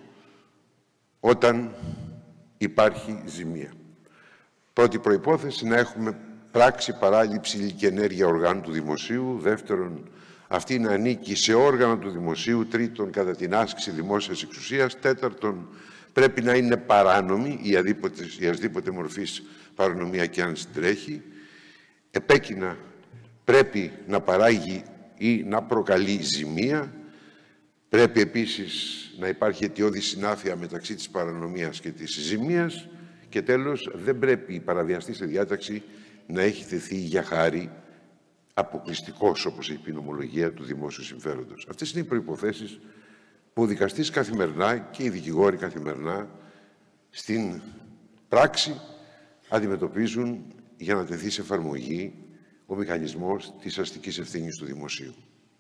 όταν υπάρχει ζημία. Πρώτη προϋπόθεση, να έχουμε πράξη παράληψη υλική ενέργεια οργάνου του δημοσίου. Δεύτερον, αυτή να ανήκει σε όργανο του δημοσίου. Τρίτον, κατά την άσκηση δημόσιας εξουσίας. Τέταρτον, πρέπει να είναι παράνομη η ασδήποτε μορφής παρανομία και αν συντρέχει. Επέκεινα, πρέπει να παράγει ή να προκαλεί ζημία. Πρέπει επίσης να υπάρχει αιτιώδη συνάφεια μεταξύ της παρανομίας και της ζημίας. Και τέλος, δεν πρέπει η παραβιαστή σε διάταξη να έχει θεθεί για χάρη αποκλειστικός, όπως έχει πει η νομολογία, του δημόσιου συμφέροντος. Αυτές είναι οι προϋποθέσεις που ο δικαστής καθημερινά και οι δικηγόροι καθημερινά στην πράξη αντιμετωπίζουν για να τεθεί σε εφαρμογή ο μηχανισμός της αστικής ευθύνης του δημοσίου.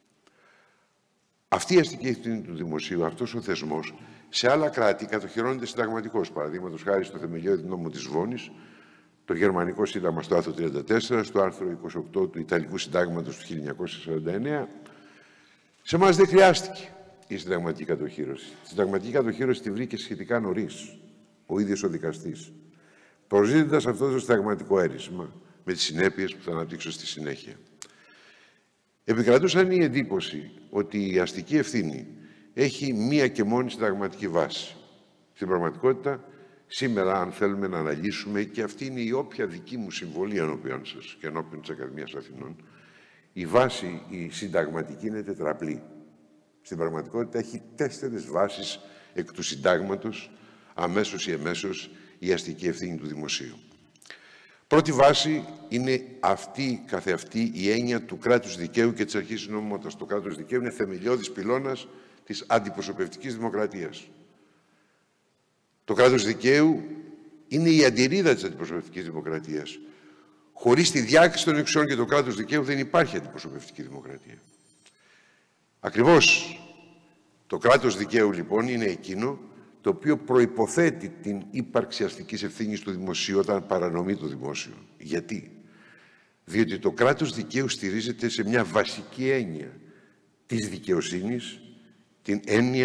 Αυτή η αστική ευθύνη του δημοσίου, αυτός ο θεσμός, σε άλλα κράτη κατοχυρώνεται συνταγματικός. Παραδείγματος χάρη στο θεμελιώδη νόμο της Βόνης, το Γερμανικό Σύνταγμα στο άρθρο 34, στο άρθρο 28 του Ιταλικού Συντάγματος του 1949. Σε εμάς δεν χρειάστηκε η συνταγματική κατοχύρωση. Η συνταγματική κατοχύρωση τη βρήκε σχετικά νωρίς ο ίδιος ο δικαστής, προσδίδοντας αυτό το συνταγματικό αίρισμα με τις συνέπειες που θα αναπτύξω στη συνέχεια. Επικρατούσαν η εντύπωση ότι η αστική ευθύνη έχει μία και μόνη συνταγματική βάση. Στην πραγματικότητα, σήμερα, αν θέλουμε να αναλύσουμε, και αυτή είναι η όποια δική μου συμβολή ενώπιον σας και ενώπιον της Ακαδημίας Αθηνών, η βάση, η συνταγματική, είναι τετραπλή. Στην πραγματικότητα έχει 4 βάσεις εκ του συντάγματος, αμέσως ή εμέσως, η αστική ευθύνη του δημοσίου. Πρώτη βάση είναι αυτή καθεαυτή η έννοια του κράτους δικαίου και της αρχής της νομιμότητας. Το κράτος δικαίου είναι θεμελιώδης πυλώνας της αντιπροσωπευτικής δημοκρατίας. Το κράτος δικαίου είναι η αντιρρίδα της αντιπροσωπευτικής δημοκρατίας. Χωρίς τη διάκριση των εξουσιών και το κράτος δικαίου δεν υπάρχει αντιπροσωπευτική δημοκρατία. Ακριβώς το κράτος δικαίου λοιπόν είναι εκείνο το οποίο προϋποθέτει την ύπαρξη αστικής ευθύνης του δημοσίου όταν παρανομεί το δημόσιο. Γιατί? Διότι το κράτος δικαίου στηρίζεται σε μια βασική έννοια της δικαιοσύνης, την έννοια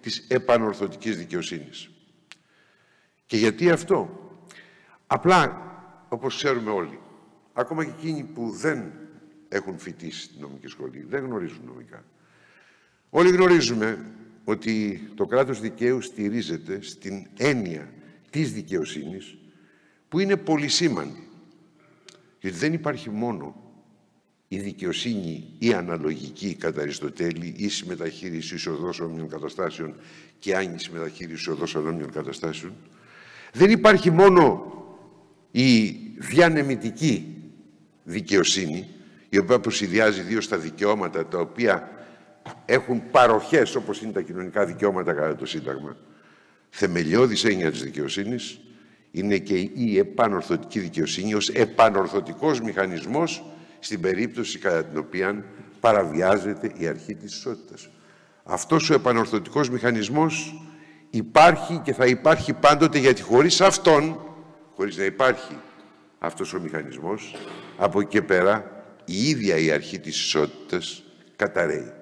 της επανορθωτικής δικαιοσύνης. Και γιατί αυτό? Απλά, όπως ξέρουμε όλοι, ακόμα και εκείνοι που δεν έχουν φοιτήσει στην νομική σχολή, δεν γνωρίζουν νομικά. Όλοι γνωρίζουμε ότι το κράτος δικαίου στηρίζεται στην έννοια της δικαιοσύνης, που είναι πολυσήμαντη. Γιατί δεν υπάρχει μόνο η δικαιοσύνη ή αναλογική κατά Αριστοτέλη, ίση μεταχείριση ισοδός όμοιων καταστάσεων και άνηση μεταχείριση ισοδός ανώμοιων καταστάσεων. Δεν υπάρχει μόνο η διανεμητική δικαιοσύνη, η οποία προσυδειάζει δύο στα δικαιώματα, τα οποία έχουν παροχές, όπως είναι τα κοινωνικά δικαιώματα κατά το Σύνταγμα. Θεμελιώδης έννοια της δικαιοσύνης είναι και η επανορθωτική δικαιοσύνη ως επανορθωτικός μηχανισμός στην περίπτωση κατά την οποία παραβιάζεται η αρχή της ισότητας. Αυτός ο επανορθωτικός μηχανισμός υπάρχει και θα υπάρχει πάντοτε, γιατί χωρίς αυτόν, χωρίς να υπάρχει αυτός ο μηχανισμός, από εκεί και πέρα η ίδια η αρχή της ισότητας καταρρέει.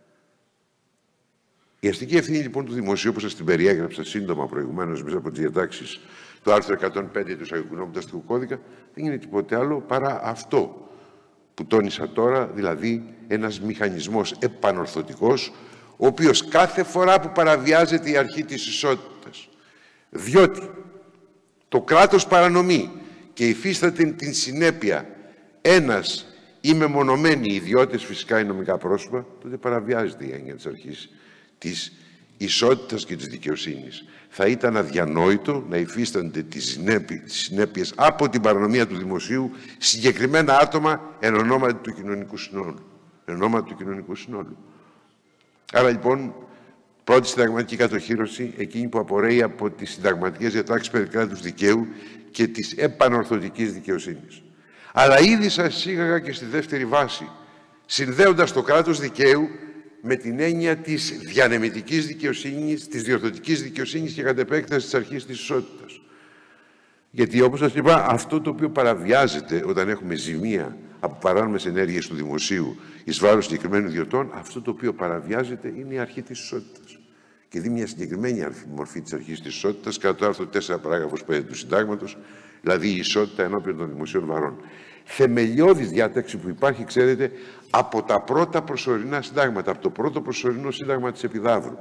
Η αστική ευθύνη λοιπόν του δημοσίου, όπως σας την περιέγραψα σύντομα προηγουμένως μέσα από τις διατάξεις του άρθρου 105 του Εισαγωγικού Νόμου του Αστικού Κώδικα, δεν είναι τίποτε άλλο παρά αυτό που τόνισα τώρα, δηλαδή ένας μηχανισμός επανορθωτικός, ο οποίος κάθε φορά που παραβιάζεται η αρχή της ισότητας, διότι το κράτος παρανομεί και υφίσταται την συνέπεια ένας ή μεμονωμένοι ιδιώτες, φυσικά οι νομικά πρόσωπα, τότε παραβιάζεται η έννοια της αρχής της ισότητας και της δικαιοσύνης. Θα ήταν αδιανόητο να υφίστανται τις συνέπειες από την παρανομία του δημοσίου συγκεκριμένα άτομα εν ονόματι του κοινωνικού συνόλου. Άρα λοιπόν, πρώτη συνταγματική κατοχύρωση, εκείνη που απορρέει από τις συνταγματικές διατάξεις περί κράτους δικαίου και της επανορθωτικής δικαιοσύνης. Αλλά ήδη σας εισήγαγα και στη δεύτερη βάση, συνδέοντας το κράτος δικαίου με την έννοια της διανεμητικής δικαιοσύνης, της διορθωτικής δικαιοσύνης και κατ' επέκταση της αρχής της ισότητας. Γιατί όπως σας είπα, αυτό το οποίο παραβιάζεται όταν έχουμε ζημία από παράνομες ενέργειες του δημοσίου εις βάρος συγκεκριμένων ιδιωτών, αυτό το οποίο παραβιάζεται είναι η αρχή της ισότητας. Και δίνει μια συγκεκριμένη μορφή της αρχής της ισότητας κατά το άρθρο 4 παράγραφος 5 του Συντάγματος, δηλαδή η ισότητα ενώπιον των δημοσίων βαρών. Θεμελιώδης διάταξη που υπάρχει, ξέρετε, από τα πρώτα προσωρινά συντάγματα, από το πρώτο προσωρινό σύνταγμα της Επιδαύρου,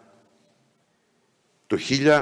το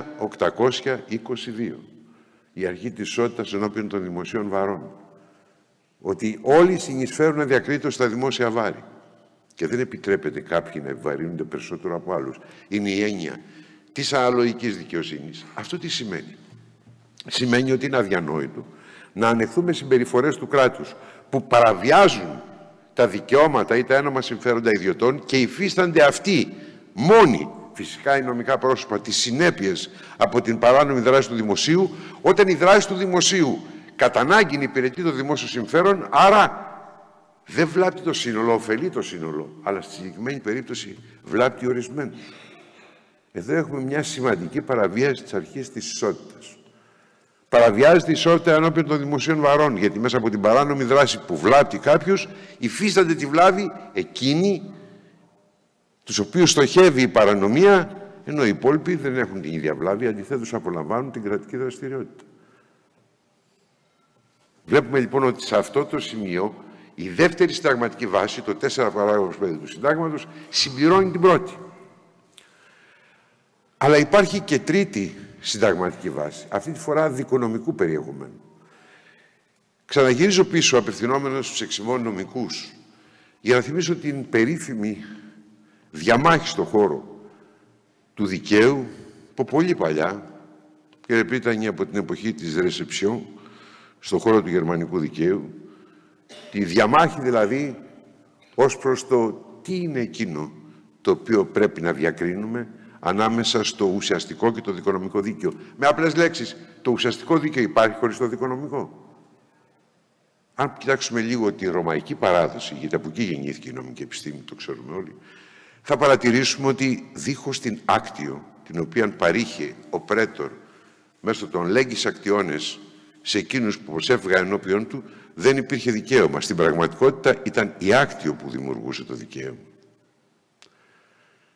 1822, η αρχή της ισότητας ενώπιον των δημοσίων βαρών. Ότι όλοι συνεισφέρουν αδιακρίτως στα δημόσια βάρη και δεν επιτρέπεται κάποιοι να επιβαρύνονται περισσότερο από άλλους. Είναι η έννοια της αναλογικής δικαιοσύνης. Αυτό τι σημαίνει? Σημαίνει ότι είναι αδιανόητο να ανεχθούμε συμπεριφορές του κράτους που παραβιάζουν τα δικαιώματα ή τα ένομα συμφέροντα ιδιωτών και υφίστανται αυτοί μόνοι, φυσικά οι νομικά πρόσωπα, τις συνέπειες από την παράνομη δράση του δημοσίου, όταν η δράση του δημοσίου κατά ανάγκη υπηρετεί το δημόσιο συμφέρον, άρα δεν βλάπτει το σύνολο, ωφελεί το σύνολο, αλλά στη συγκεκριμένη περίπτωση βλάπτει ορισμένους. Εδώ έχουμε μια σημαντική παραβίαση της αρχής της ισότητας. Παραβιάζεται η ισότητα ενώπιον των δημοσίων βαρών, γιατί μέσα από την παράνομη δράση που βλάπτει κάποιος, υφίστανται τη βλάβη εκείνοι τους οποίους στοχεύει η παρανομία, ενώ οι υπόλοιποι δεν έχουν την ίδια βλάβη, αντιθέτως απολαμβάνουν την κρατική δραστηριότητα. Βλέπουμε λοιπόν ότι σε αυτό το σημείο η δεύτερη συνταγματική βάση, το 4 παράγραφος 5 του Συντάγματος, συμπληρώνει την πρώτη. Αλλά υπάρχει και τρίτη συνταγματική βάση, αυτή τη φορά δικονομικού περιεχομένου. Ξαναγυρίζω πίσω, απευθυνόμενος στους εξημών νομικούς, για να θυμίσω την περίφημη διαμάχη στον χώρο του δικαίου, που πολύ παλιά, και ήταν από την εποχή της Ρεσεψιόν, στον χώρο του γερμανικού δικαίου, τη διαμάχη δηλαδή ως προς το τι είναι εκείνο το οποίο πρέπει να διακρίνουμε ανάμεσα στο ουσιαστικό και το δικονομικό δίκαιο. Με απλές λέξεις, το ουσιαστικό δίκαιο υπάρχει χωρίς το δικονομικό. Αν κοιτάξουμε λίγο τη ρωμαϊκή παράδοση, γιατί από εκεί γεννήθηκε η νομική επιστήμη, το ξέρουμε όλοι, θα παρατηρήσουμε ότι δίχως την άκτιο, την οποία παρήχε ο πρέτορ μέσω των λέγγις ακτιώνες σε εκείνους που προσέφυγαν ενώπιον του, δεν υπήρχε δικαίωμα. Στην πραγματικότητα ήταν η άκτιο που δημιουργούσε το δικαίωμα.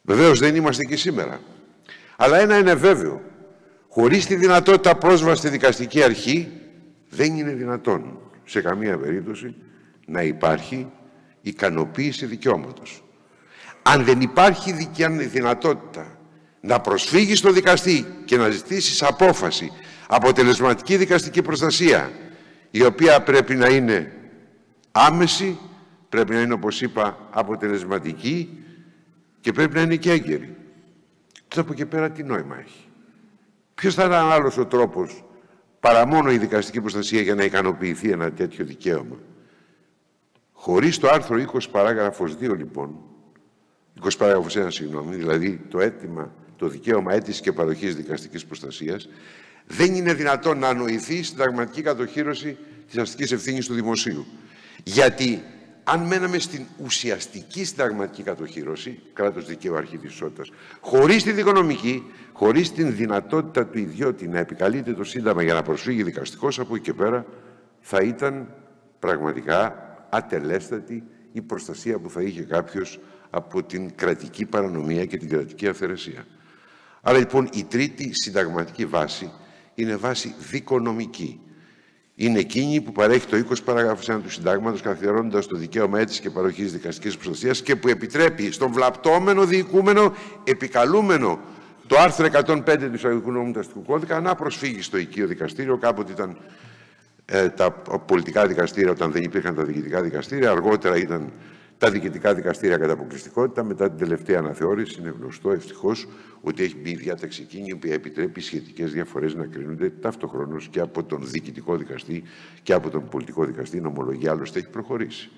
Βεβαίως δεν είμαστε εκεί σήμερα. Αλλά ένα είναι βέβαιο. Χωρίς τη δυνατότητα πρόσβαση στη δικαστική αρχή, δεν είναι δυνατόν σε καμία περίπτωση να υπάρχει ικανοποίηση δικαιώματος. Αν δεν υπάρχει δυνατότητα να προσφύγεις στο δικαστή και να ζητήσεις απόφαση, αποτελεσματική δικαστική προστασία, η οποία πρέπει να είναι άμεση, πρέπει να είναι, όπως είπα, αποτελεσματική και πρέπει να είναι και έγκαιρη. Τότε από εκεί πέρα τι νόημα έχει? Ποιος θα είναι άλλος ο τρόπος παρά μόνο η δικαστική προστασία για να ικανοποιηθεί ένα τέτοιο δικαίωμα? Χωρίς το άρθρο 20 παράγραφος 2 λοιπόν, 20 παράγραφος 1 συγγνώμη, δηλαδή το δικαίωμα αίτησης και παροχής δικαστικής προστασίας, δεν είναι δυνατόν να ανοηθεί η συνταγματική κατοχύρωση της αστικής ευθύνης του δημοσίου. Γιατί αν μέναμε στην ουσιαστική συνταγματική κατοχύρωση, κράτος δικαίου, αρχή της ισότητας, χωρίς τη δικονομική, χωρίς την δυνατότητα του ιδιώτη να επικαλείται το Σύνταγμα για να προσφύγει δικαστικός, από εκεί και πέρα θα ήταν πραγματικά ατελέστατη η προστασία που θα είχε κάποιος από την κρατική παρανομία και την κρατική αυθαιρεσία. Άρα λοιπόν η τρίτη συνταγματική βάση είναι βάση δικονομική. Είναι εκείνη που παρέχει το 20 παράγραφος 1 του Συντάγματος, καθιερώνοντας το δικαίωμα αίτησης και παροχής δικαστικής προστασίας και που επιτρέπει στον βλαπτόμενο διοικούμενο, επικαλούμενο το άρθρο 105 του Εισαγωγικού Νόμου του Αστικού Κώδικα, να προσφύγει στο οικείο δικαστήριο. Κάποτε ήταν τα πολιτικά δικαστήρια όταν δεν υπήρχαν τα διοικητικά δικαστήρια, αργότερα ήταν τα διοικητικά δικαστήρια κατά αποκλειστικότητα. Μετά την τελευταία αναθεώρηση είναι γνωστό ευτυχώς ότι έχει μπει η διάταξη εκείνη η οποία επιτρέπει σχετικές διαφορές να κρίνονται ταυτοχρόνως και από τον διοικητικό δικαστή και από τον πολιτικό δικαστή. Η νομολογία άλλωστε έχει προχωρήσει.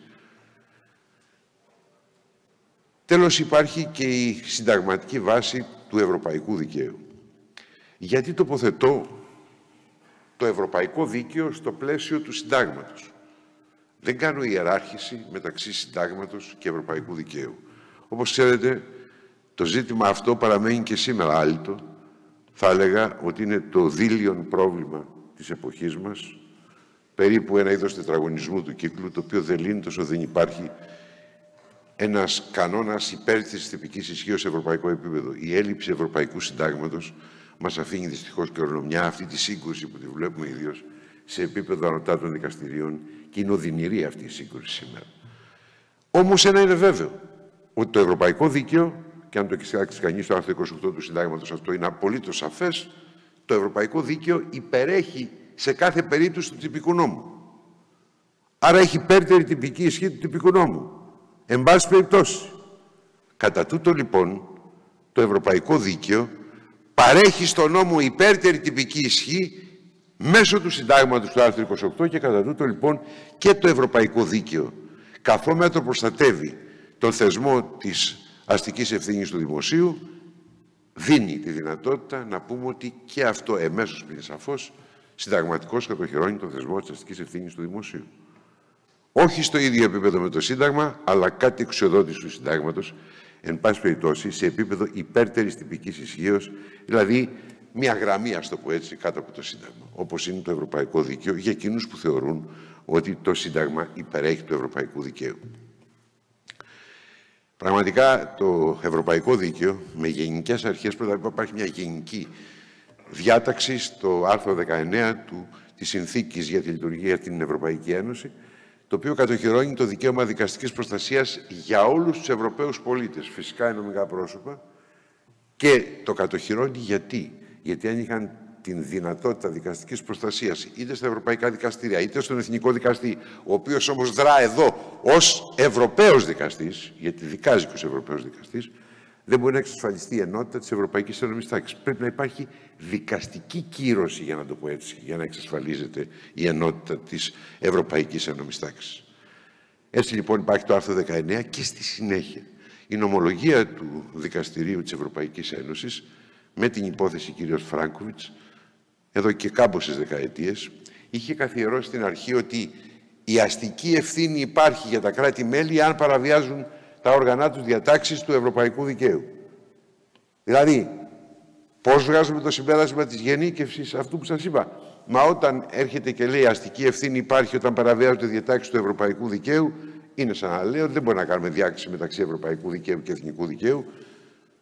Τέλος, υπάρχει και η συνταγματική βάση του ευρωπαϊκού δικαίου. Γιατί τοποθετώ το ευρωπαϊκό δίκαιο στο πλαίσιο του συντάγματος? Δεν κάνω ιεράρχηση μεταξύ συντάγματος και ευρωπαϊκού δικαίου. Όπως ξέρετε, το ζήτημα αυτό παραμένει και σήμερα άλυτο. Θα έλεγα ότι είναι το δείλιον πρόβλημα της εποχής μας, περίπου ένα είδος τετραγωνισμού του κύκλου, το οποίο δεν λύνει τόσο δεν υπάρχει ένας κανόνας υπέρ της τυπικής ισχύως σε ευρωπαϊκό επίπεδο. Η έλλειψη ευρωπαϊκού συντάγματος μας αφήνει δυστυχώς κληρονομιά αυτή τη σύγκρουση που τη βλέπουμε ιδίως σε επίπεδο ανωτάτων δικαστηρίων και είναι οδυνηρή αυτή η σύγκρουση σήμερα. Όμως ένα είναι βέβαιο, ότι το ευρωπαϊκό δίκαιο, και αν το κοιτάξει κανείς στο άρθρο 28 του Συντάγματος, αυτό είναι απολύτως σαφές, το ευρωπαϊκό δίκαιο υπερέχει σε κάθε περίπτωση του τυπικού νόμου. Άρα έχει υπέρτερη τυπική ισχύ του τυπικού νόμου. Εν πάση περιπτώσει. Κατά τούτο λοιπόν, το ευρωπαϊκό δίκαιο παρέχει στον νόμο υπέρτερη τυπική ισχύ μέσω του Συντάγματος του άρθρου 28 και κατά τούτο λοιπόν και το ευρωπαϊκό δίκαιο καθόμετρο προστατεύει τον θεσμό της αστικής ευθύνης του δημοσίου, δίνει τη δυνατότητα να πούμε ότι και αυτό εμέσως πλην σαφώς συνταγματικώς κατοχυρώνει τον θεσμό της αστικής ευθύνης του δημοσίου. Όχι στο ίδιο επίπεδο με το Σύνταγμα, αλλά κάτι εξοδότηση του Συντάγματος, εν πάση περιπτώσει, σε επίπεδο υπέρτερης τυπικής ισχύως, δηλαδή μια γραμμή, ας το πω έτσι, κάτω από το Σύνταγμα, όπως είναι το ευρωπαϊκό δίκαιο, για εκείνους που θεωρούν ότι το Σύνταγμα υπερέχει του ευρωπαϊκού δικαίου. Πραγματικά το ευρωπαϊκό δίκαιο, με γενικές αρχές, πρώτα υπάρχει μια γενική διάταξη στο άρθρο 19 της Συνθήκης για τη Λειτουργία στην Ευρωπαϊκή Ένωση, το οποίο κατοχυρώνει το δικαίωμα δικαστικής προστασίας για όλους τους Ευρωπαίους πολίτες, φυσικά νομικά πρόσωπα, και το κατοχυρώνει γιατί αν είχαν την δυνατότητα δικαστικής προστασίας είτε στα ευρωπαϊκά δικαστήρια είτε στον εθνικό δικαστή, ο οποίος όμως δρά εδώ ως Ευρωπαίος δικαστής, γιατί δικάζει και ως Ευρωπαίος δικαστής, δεν μπορεί να εξασφαλιστεί η ενότητα της Ευρωπαϊκής Ένωμης Τάξης. Πρέπει να υπάρχει δικαστική κύρωση, για να το πω έτσι, για να εξασφαλίζεται η ενότητα της Ευρωπαϊκής Ένωμης Τάξης. Έτσι λοιπόν υπάρχει το άρθρο 19 και στη συνέχεια η νομολογία του Δικαστηρίου της Ευρωπαϊκής Ένωσης με την υπόθεση κ. Φράνκοβιτς, εδώ και κάμποσες δεκαετίες, είχε καθιερώσει στην αρχή ότι η αστική ευθύνη υπάρχει για τα κράτη-μέλη αν παραβιάζουν τα όργανα τους διατάξεις του ευρωπαϊκού δικαίου. Δηλαδή, πώς βγάζουμε το συμπέρασμα της γενίκευσης αυτού που σας είπα? Μα όταν έρχεται και λέει αστική ευθύνη υπάρχει όταν παραβιάζονται διατάξεις του ευρωπαϊκού δικαίου, είναι σαν να λέω ότι δεν μπορεί να κάνουμε διάκριση μεταξύ ευρωπαϊκού δικαίου και εθνικού δικαίου.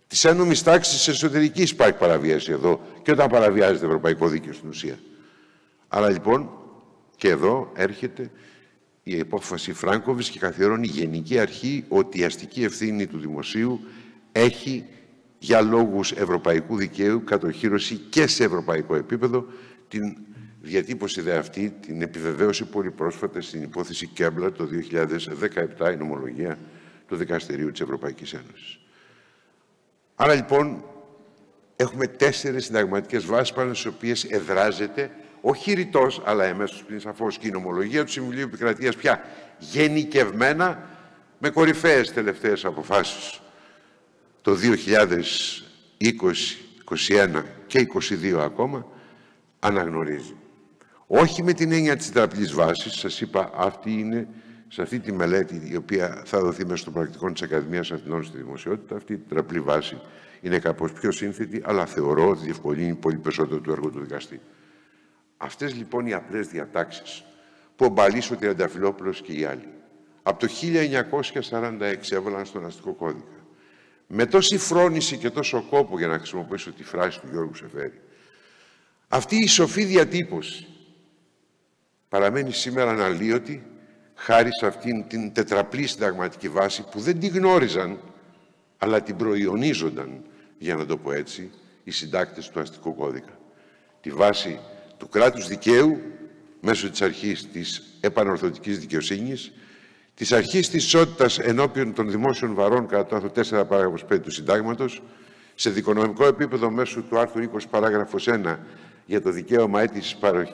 Της ένομης τάξης εσωτερικής υπάρχει παραβίαση εδώ και όταν παραβιάζεται ευρωπαϊκό δίκαιο στην ουσία. Άρα λοιπόν και εδώ έρχεται η απόφαση Φράνκοβιτς και καθιερώνει η Γενική Αρχή ότι η αστική ευθύνη του δημοσίου έχει για λόγους ευρωπαϊκού δικαίου κατοχύρωση και σε ευρωπαϊκό επίπεδο. Την διατύπωση δε αυτή την επιβεβαίωσε πολύ πρόσφατα στην υπόθεση Κέμπλερ το 2017 η νομολογία του Δικαστηρίου της Ευρωπαϊκής Ένωσης. Άρα λοιπόν έχουμε 4 συνταγματικές βάσεις πάνω στις οποίες εδράζεται όχι ρητός, αλλά εμέσως πλην σαφώς και η νομολογία του Συμβουλίου Επικρατείας πια γενικευμένα με κορυφαίες τελευταίες αποφάσεις το 2020, 2021 και 2022 ακόμα αναγνωρίζει. Όχι με την έννοια της τετραπλής βάσης, σας είπα αυτή είναι σε αυτή τη μελέτη η οποία θα δοθεί μέσω των πρακτικών της Ακαδημίας Αθηνών στη δημοσιότητα, αυτή η τετραπλή βάση είναι κάπως πιο σύνθετη, αλλά θεωρώ ότι διευκολύνει πολύ περισσότερο το έργο του δικαστή. Αυτές λοιπόν οι απλές διατάξεις που ο Μπαλής, ο Τριανταφυλόπουλος και οι άλλοι από το 1946 έβαλαν στον αστικό κώδικα με τόση φρόνηση και τόσο κόπο, για να χρησιμοποιήσω τη φράση του Γιώργου Σεφέρη, αυτή η σοφή διατύπωση παραμένει σήμερα αναλύωτη χάρη σε αυτήν την τετραπλή συνταγματική βάση που δεν την γνώριζαν, αλλά την προϊονίζονταν, για να το πω έτσι, οι συντάκτες του αστικού κώδικα. Τη βάση του κράτους δικαίου μέσω της αρχής της επανορθωτικής δικαιοσύνης, της αρχής της ισότητας ενώπιον των δημόσιων βαρών κατά το άρθρο 4 παράγραφος 5 του Συντάγματος, σε δικονομικό επίπεδο μέσω του άρθρου 20 παράγραφος 1 για το δικαίωμα αίτησης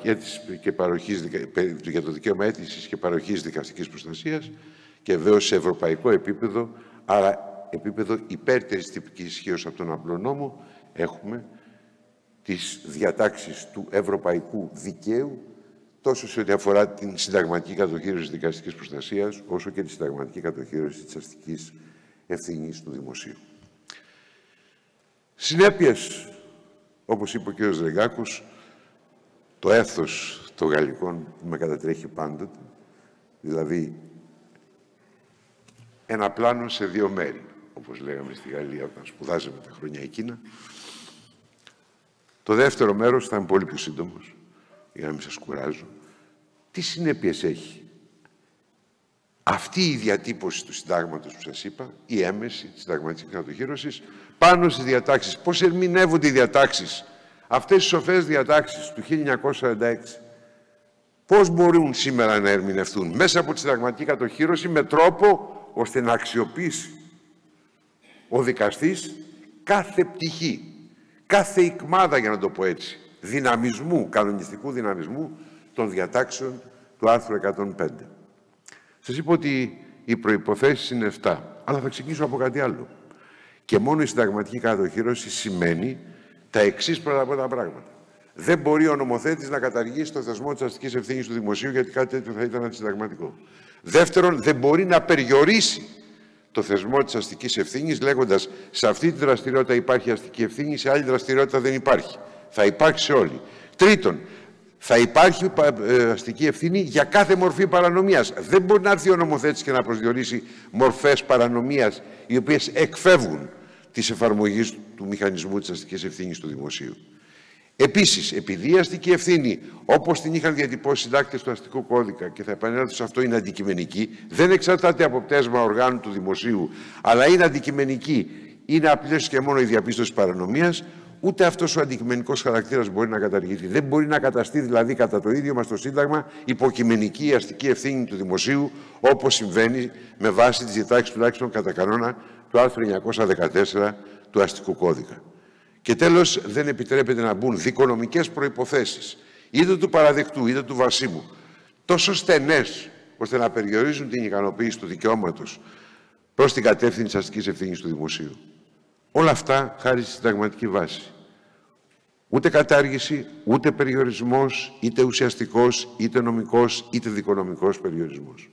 και παροχής δικαστικής προστασίας και βέβαια σε ευρωπαϊκό επίπεδο, άρα επίπεδο υπέρτερης τυπικής ισχύως από τον απλό νόμο, έχουμε τις διατάξεις του ευρωπαϊκού δικαίου τόσο σε ό,τι αφορά την συνταγματική κατοχήρωση της δικαστικής προστασίας, όσο και τη συνταγματική κατοχήρωση της αστικής ευθύνης του δημοσίου. Συνέπειες, όπως είπε ο κ. Ρεγκάκος, το έθος των Γαλλικών που με κατατρέχει πάντοτε, δηλαδή ένα πλάνο σε 2 μέρη, όπως λέγαμε στη Γαλλία όταν σπουδάζαμε τα χρόνια εκείνα. Το δεύτερο μέρος θα είναι πολύ πιο σύντομος, για να μην σας κουράζω. Τι συνέπειες έχει αυτή η διατύπωση του συντάγματος που σας είπα, η έμεση της συνταγματικής κατοχήρωσης, πάνω στις διατάξεις. Πώς ερμηνεύονται οι διατάξεις, αυτές οι σοφές διατάξεις του 1946, πώς μπορούν σήμερα να ερμηνευτούν μέσα από τη συνταγματική κατοχήρωση με τρόπο ώστε να αξιοποιήσει ο δικαστής κάθε πτυχή, κάθε ικμάδα, για να το πω έτσι, δυναμισμού, κανονιστικού δυναμισμού των διατάξεων του άρθρου 105. Σας είπα ότι οι προϋποθέσεις είναι 7, αλλά θα ξεκινήσω από κάτι άλλο. Και μόνο η συνταγματική κατοχήρωση σημαίνει τα εξής πρώτα πράγματα. Δεν μπορεί ο νομοθέτης να καταργήσει το θεσμό της αστικής ευθύνης του δημοσίου, γιατί κάτι τέτοιο θα ήταν αντισυνταγματικό. Δεύτερον, δεν μπορεί να περιορίσει το θεσμό της αστικής ευθύνης, λέγοντας σε αυτή τη δραστηριότητα υπάρχει αστική ευθύνη, σε άλλη δραστηριότητα δεν υπάρχει. Θα υπάρξει σε όλη. Τρίτον, θα υπάρχει αστική ευθύνη για κάθε μορφή παρανομίας. Δεν μπορεί να έρθει ο νομοθέτης και να προσδιορίσει μορφές παρανομίας οι οποίες εκφεύγουν της εφαρμογής του μηχανισμού της αστικής ευθύνης του δημοσίου. Επίσης, επειδή η αστική ευθύνη, όπως την είχαν διατυπώσει οι συντάκτες του αστικού κώδικα, και θα επανέλθω σε αυτό, είναι αντικειμενική, δεν εξαρτάται από πτέσμα οργάνου του δημοσίου, αλλά είναι αντικειμενική, είναι απλώς και μόνο η διαπίστωση παρανομίας, ούτε αυτός ο αντικειμενικός χαρακτήρας μπορεί να καταργηθεί. Δεν μπορεί να καταστεί δηλαδή κατά το ίδιο μας το Σύνταγμα υποκειμενική αστική ευθύνη του δημοσίου, όπως συμβαίνει με βάση τις διατάξεις τουλάχιστον κατά κανόνα του άρθρου 914 του αστικού κώδικα. Και τέλος, δεν επιτρέπεται να μπουν δικονομικές προϋποθέσεις, είτε του παραδεκτού είτε του βασίμου, τόσο στενές ώστε να περιορίζουν την ικανοποίηση του δικαιώματος προς την κατεύθυνση της αστικής ευθύνης του δημοσίου. Όλα αυτά χάρη στη συνταγματική βάση. Ούτε κατάργηση, ούτε περιορισμός, είτε ουσιαστικός, είτε νομικός, είτε δικονομικός περιορισμός.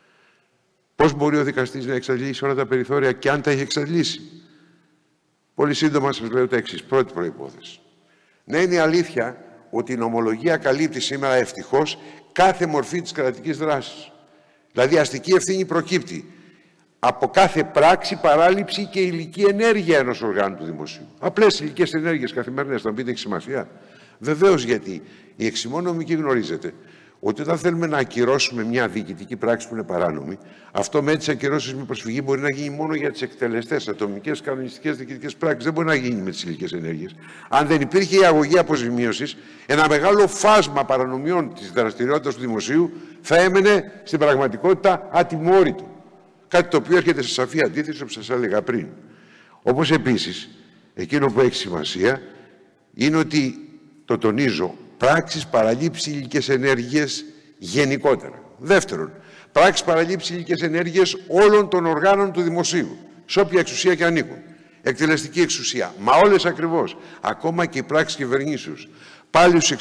Πώς μπορεί ο δικαστής να εξαντλήσει όλα τα περιθώρια και αν τα έχει εξαντλήσει? Πολύ σύντομα σας λέω τα εξής. Πρώτη προϋπόθεση. Ναι, είναι αλήθεια ότι η νομολογία καλύπτει σήμερα ευτυχώς κάθε μορφή της κρατικής δράσης. Δηλαδή, αστική ευθύνη προκύπτει από κάθε πράξη, παράληψη και υλική ενέργεια ενός οργάνου του δημοσίου. Απλές υλικές ενέργειες καθημερινές, θα πείτε, έχει σημασία. Βεβαίως, γιατί η εξημώνομική γνωρίζετε ότι όταν θέλουμε να ακυρώσουμε μια διοικητική πράξη που είναι παράνομη, αυτό με τις ακυρώσεις με προσφυγή μπορεί να γίνει μόνο για τις εκτελεστές, ατομικές, κανονιστικές διοικητικές πράξεις. Δεν μπορεί να γίνει με τις υλικές ενέργειες. Αν δεν υπήρχε η αγωγή αποζημίωσης, ένα μεγάλο φάσμα παρανομιών της δραστηριότητας του δημοσίου θα έμενε στην πραγματικότητα ατιμόρυτο. Κάτι το οποίο έρχεται σε σαφή αντίθεση όπως σας έλεγα πριν. Όπως επίσης, εκείνο που έχει σημασία είναι ότι, το τονίζω, πράξεις παραλήψη υλικές ενέργειες γενικότερα. Δεύτερον, πράξεις παραλήψη υλικές ενέργειες όλων των οργάνων του δημοσίου, σε όποια εξουσία και ανήκουν. Εκτελεστική εξουσία, μα όλες ακριβώς, ακόμα και οι πράξεις κυβερνήσεως. Πάλι στους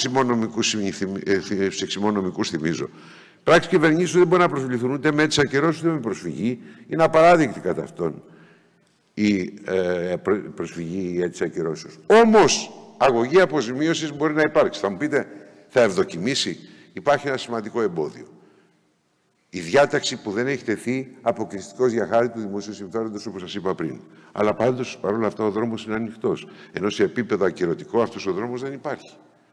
εξημώνομικους θυμίζω. Πράξεις κυβερνήσεως δεν μπορεί να προσβληθούν ούτε με τις ακυρώσεις ούτε με προσφυγή. Είναι απαράδεκτη κατά αυτόν η προσφυγή για τις ακυρώσεις. Όμως, αγωγή αποζημίωσης μπορεί να υπάρξει. Θα μου πείτε, θα ευδοκιμήσει? Υπάρχει ένα σημαντικό εμπόδιο. Η διάταξη που δεν έχει τεθεί αποκλειστικώς για χάρη του δημοσίου συμφέροντος, όπως σας είπα πριν. Αλλά πάντως, παρόλα αυτά, ο δρόμος είναι ανοιχτός. Ενώ σε επίπεδο ακυρωτικό αυτός ο δρόμος δεν υπάρχει.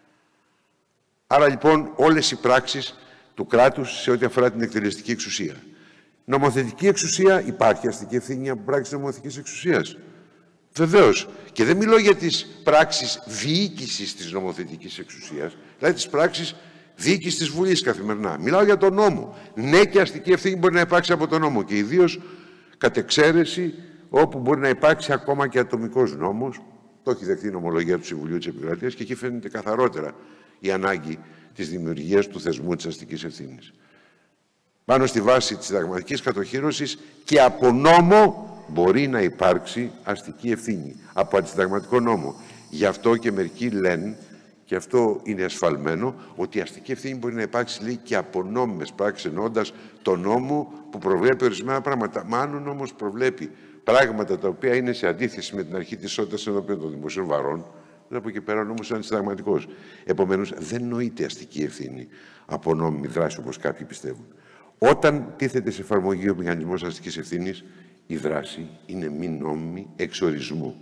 Άρα λοιπόν, όλες οι πράξεις του κράτους σε ό,τι αφορά την εκτελεστική εξουσία. Νομοθετική εξουσία, υπάρχει αστική ευθύνη από πράξεις νομοθετικής εξουσίας. Βεβαίως. Και δεν μιλώ για τις πράξεις διοίκησης της νομοθετικής εξουσίας, δηλαδή τις πράξεις διοίκησης της Βουλής καθημερινά. Μιλάω για τον νόμο. Ναι, και αστική ευθύνη μπορεί να υπάρξει από τον νόμο και ιδίως κατ' εξαίρεση όπου μπορεί να υπάρξει ακόμα και ατομικός νόμος. Το έχει δεχτεί η νομολογία του Συμβουλίου της Επικρατείας και εκεί φαίνεται καθαρότερα η ανάγκη της δημιουργίας του θεσμού της αστικής ευθύνης. Πάνω στη βάση της συνταγματικής κατοχύρωσης και από νόμο μπορεί να υπάρξει αστική ευθύνη, από αντισυνταγματικό νόμο. Γι' αυτό και μερικοί λένε, και αυτό είναι ασφαλμένο, ότι η αστική ευθύνη μπορεί να υπάρξει, λέει, και από νόμιμες πράξεις, εννοώντας το νόμο που προβλέπει ορισμένα πράγματα. Μα αν ο νόμος προβλέπει πράγματα τα οποία είναι σε αντίθεση με την αρχή της ισότητας ενώπιον των δημοσίων βαρών, από εκεί πέρα ο νόμος είναι αντισυνταγματικός. Επομένως, δεν νοείται αστική ευθύνη από νόμιμη δράση, όπως κάποιοι πιστεύουν. Όταν τίθεται σε εφαρμογή ο μηχανισμός αστικής ευθύνης, η δράση είναι μη νόμιμη εξ ορισμού.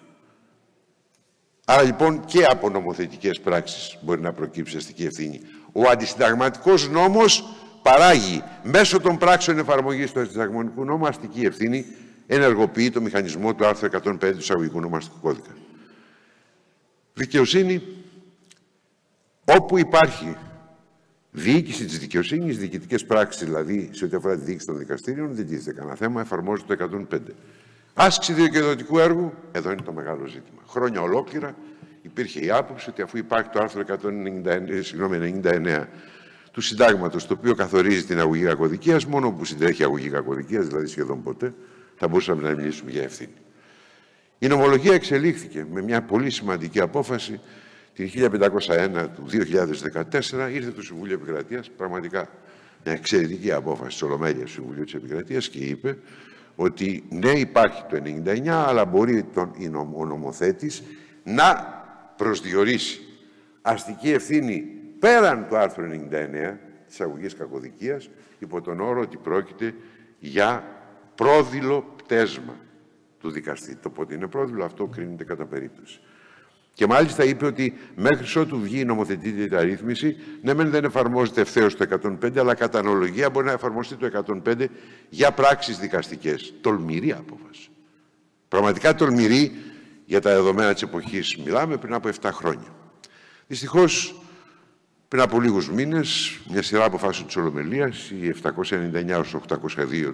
Άρα λοιπόν και από νομοθετικές πράξεις μπορεί να προκύψει αστική ευθύνη. Ο αντισυνταγματικός νόμος παράγει μέσω των πράξεων εφαρμογής του αντισυνταγματικού νόμου αστική ευθύνη, ενεργοποιεί το μηχανισμό του άρθρου 105 του Εισαγωγικού Νομαστικού Κώδικα. Δικαιοσύνη, όπου υπάρχει διοίκηση της δικαιοσύνης, διοικητικές πράξεις δηλαδή σε ό,τι αφορά τη διοίκηση των δικαστήριων, δεν τίθεται κανένα θέμα, εφαρμόζεται το 105. Άσκηση δικαιοδοτικού έργου, εδώ είναι το μεγάλο ζήτημα. Χρόνια ολόκληρα υπήρχε η άποψη ότι αφού υπάρχει το άρθρο 99 του Συντάγματος, το οποίο καθορίζει την αγωγή κακοδικίας, μόνο που συντρέχει αγωγή κακοδικίας, δηλαδή σχεδόν ποτέ, θα μπορούσαμε να μιλήσουμε για ευθύνη. Η νομολογία εξελίχθηκε με μια πολύ σημαντική απόφαση την 1501 του 2014, ήρθε το Συμβούλιο Επικρατείας, πραγματικά μια εξαιρετική απόφαση της Ολομέλειας του Συμβουλίου της Επικρατείας και είπε ότι ναι, υπάρχει το 99, αλλά μπορεί ο νομοθέτης να προσδιορίσει αστική ευθύνη πέραν του άρθρου 99 της αγωγής κακοδικίας, υπό τον όρο ότι πρόκειται για πρόδειλο πτέσμα του δικαστή. Το πότε είναι πρόδειλο, αυτό κρίνεται κατά περίπτωση. Και μάλιστα είπε ότι μέχρι ότου βγει η νομοθετική μεταρρύθμιση, ναι, μεν δεν εφαρμόζεται ευθέως το 105, αλλά κατά αναλογία μπορεί να εφαρμοστεί το 105 για πράξεις δικαστικές. Τολμηρή απόφαση. Πραγματικά τολμηρή για τα δεδομένα της εποχής. Μιλάμε πριν από 7 χρόνια. Δυστυχώς, πριν από λίγους μήνες, μια σειρά αποφάσεων της Ολομελίας, η 799-802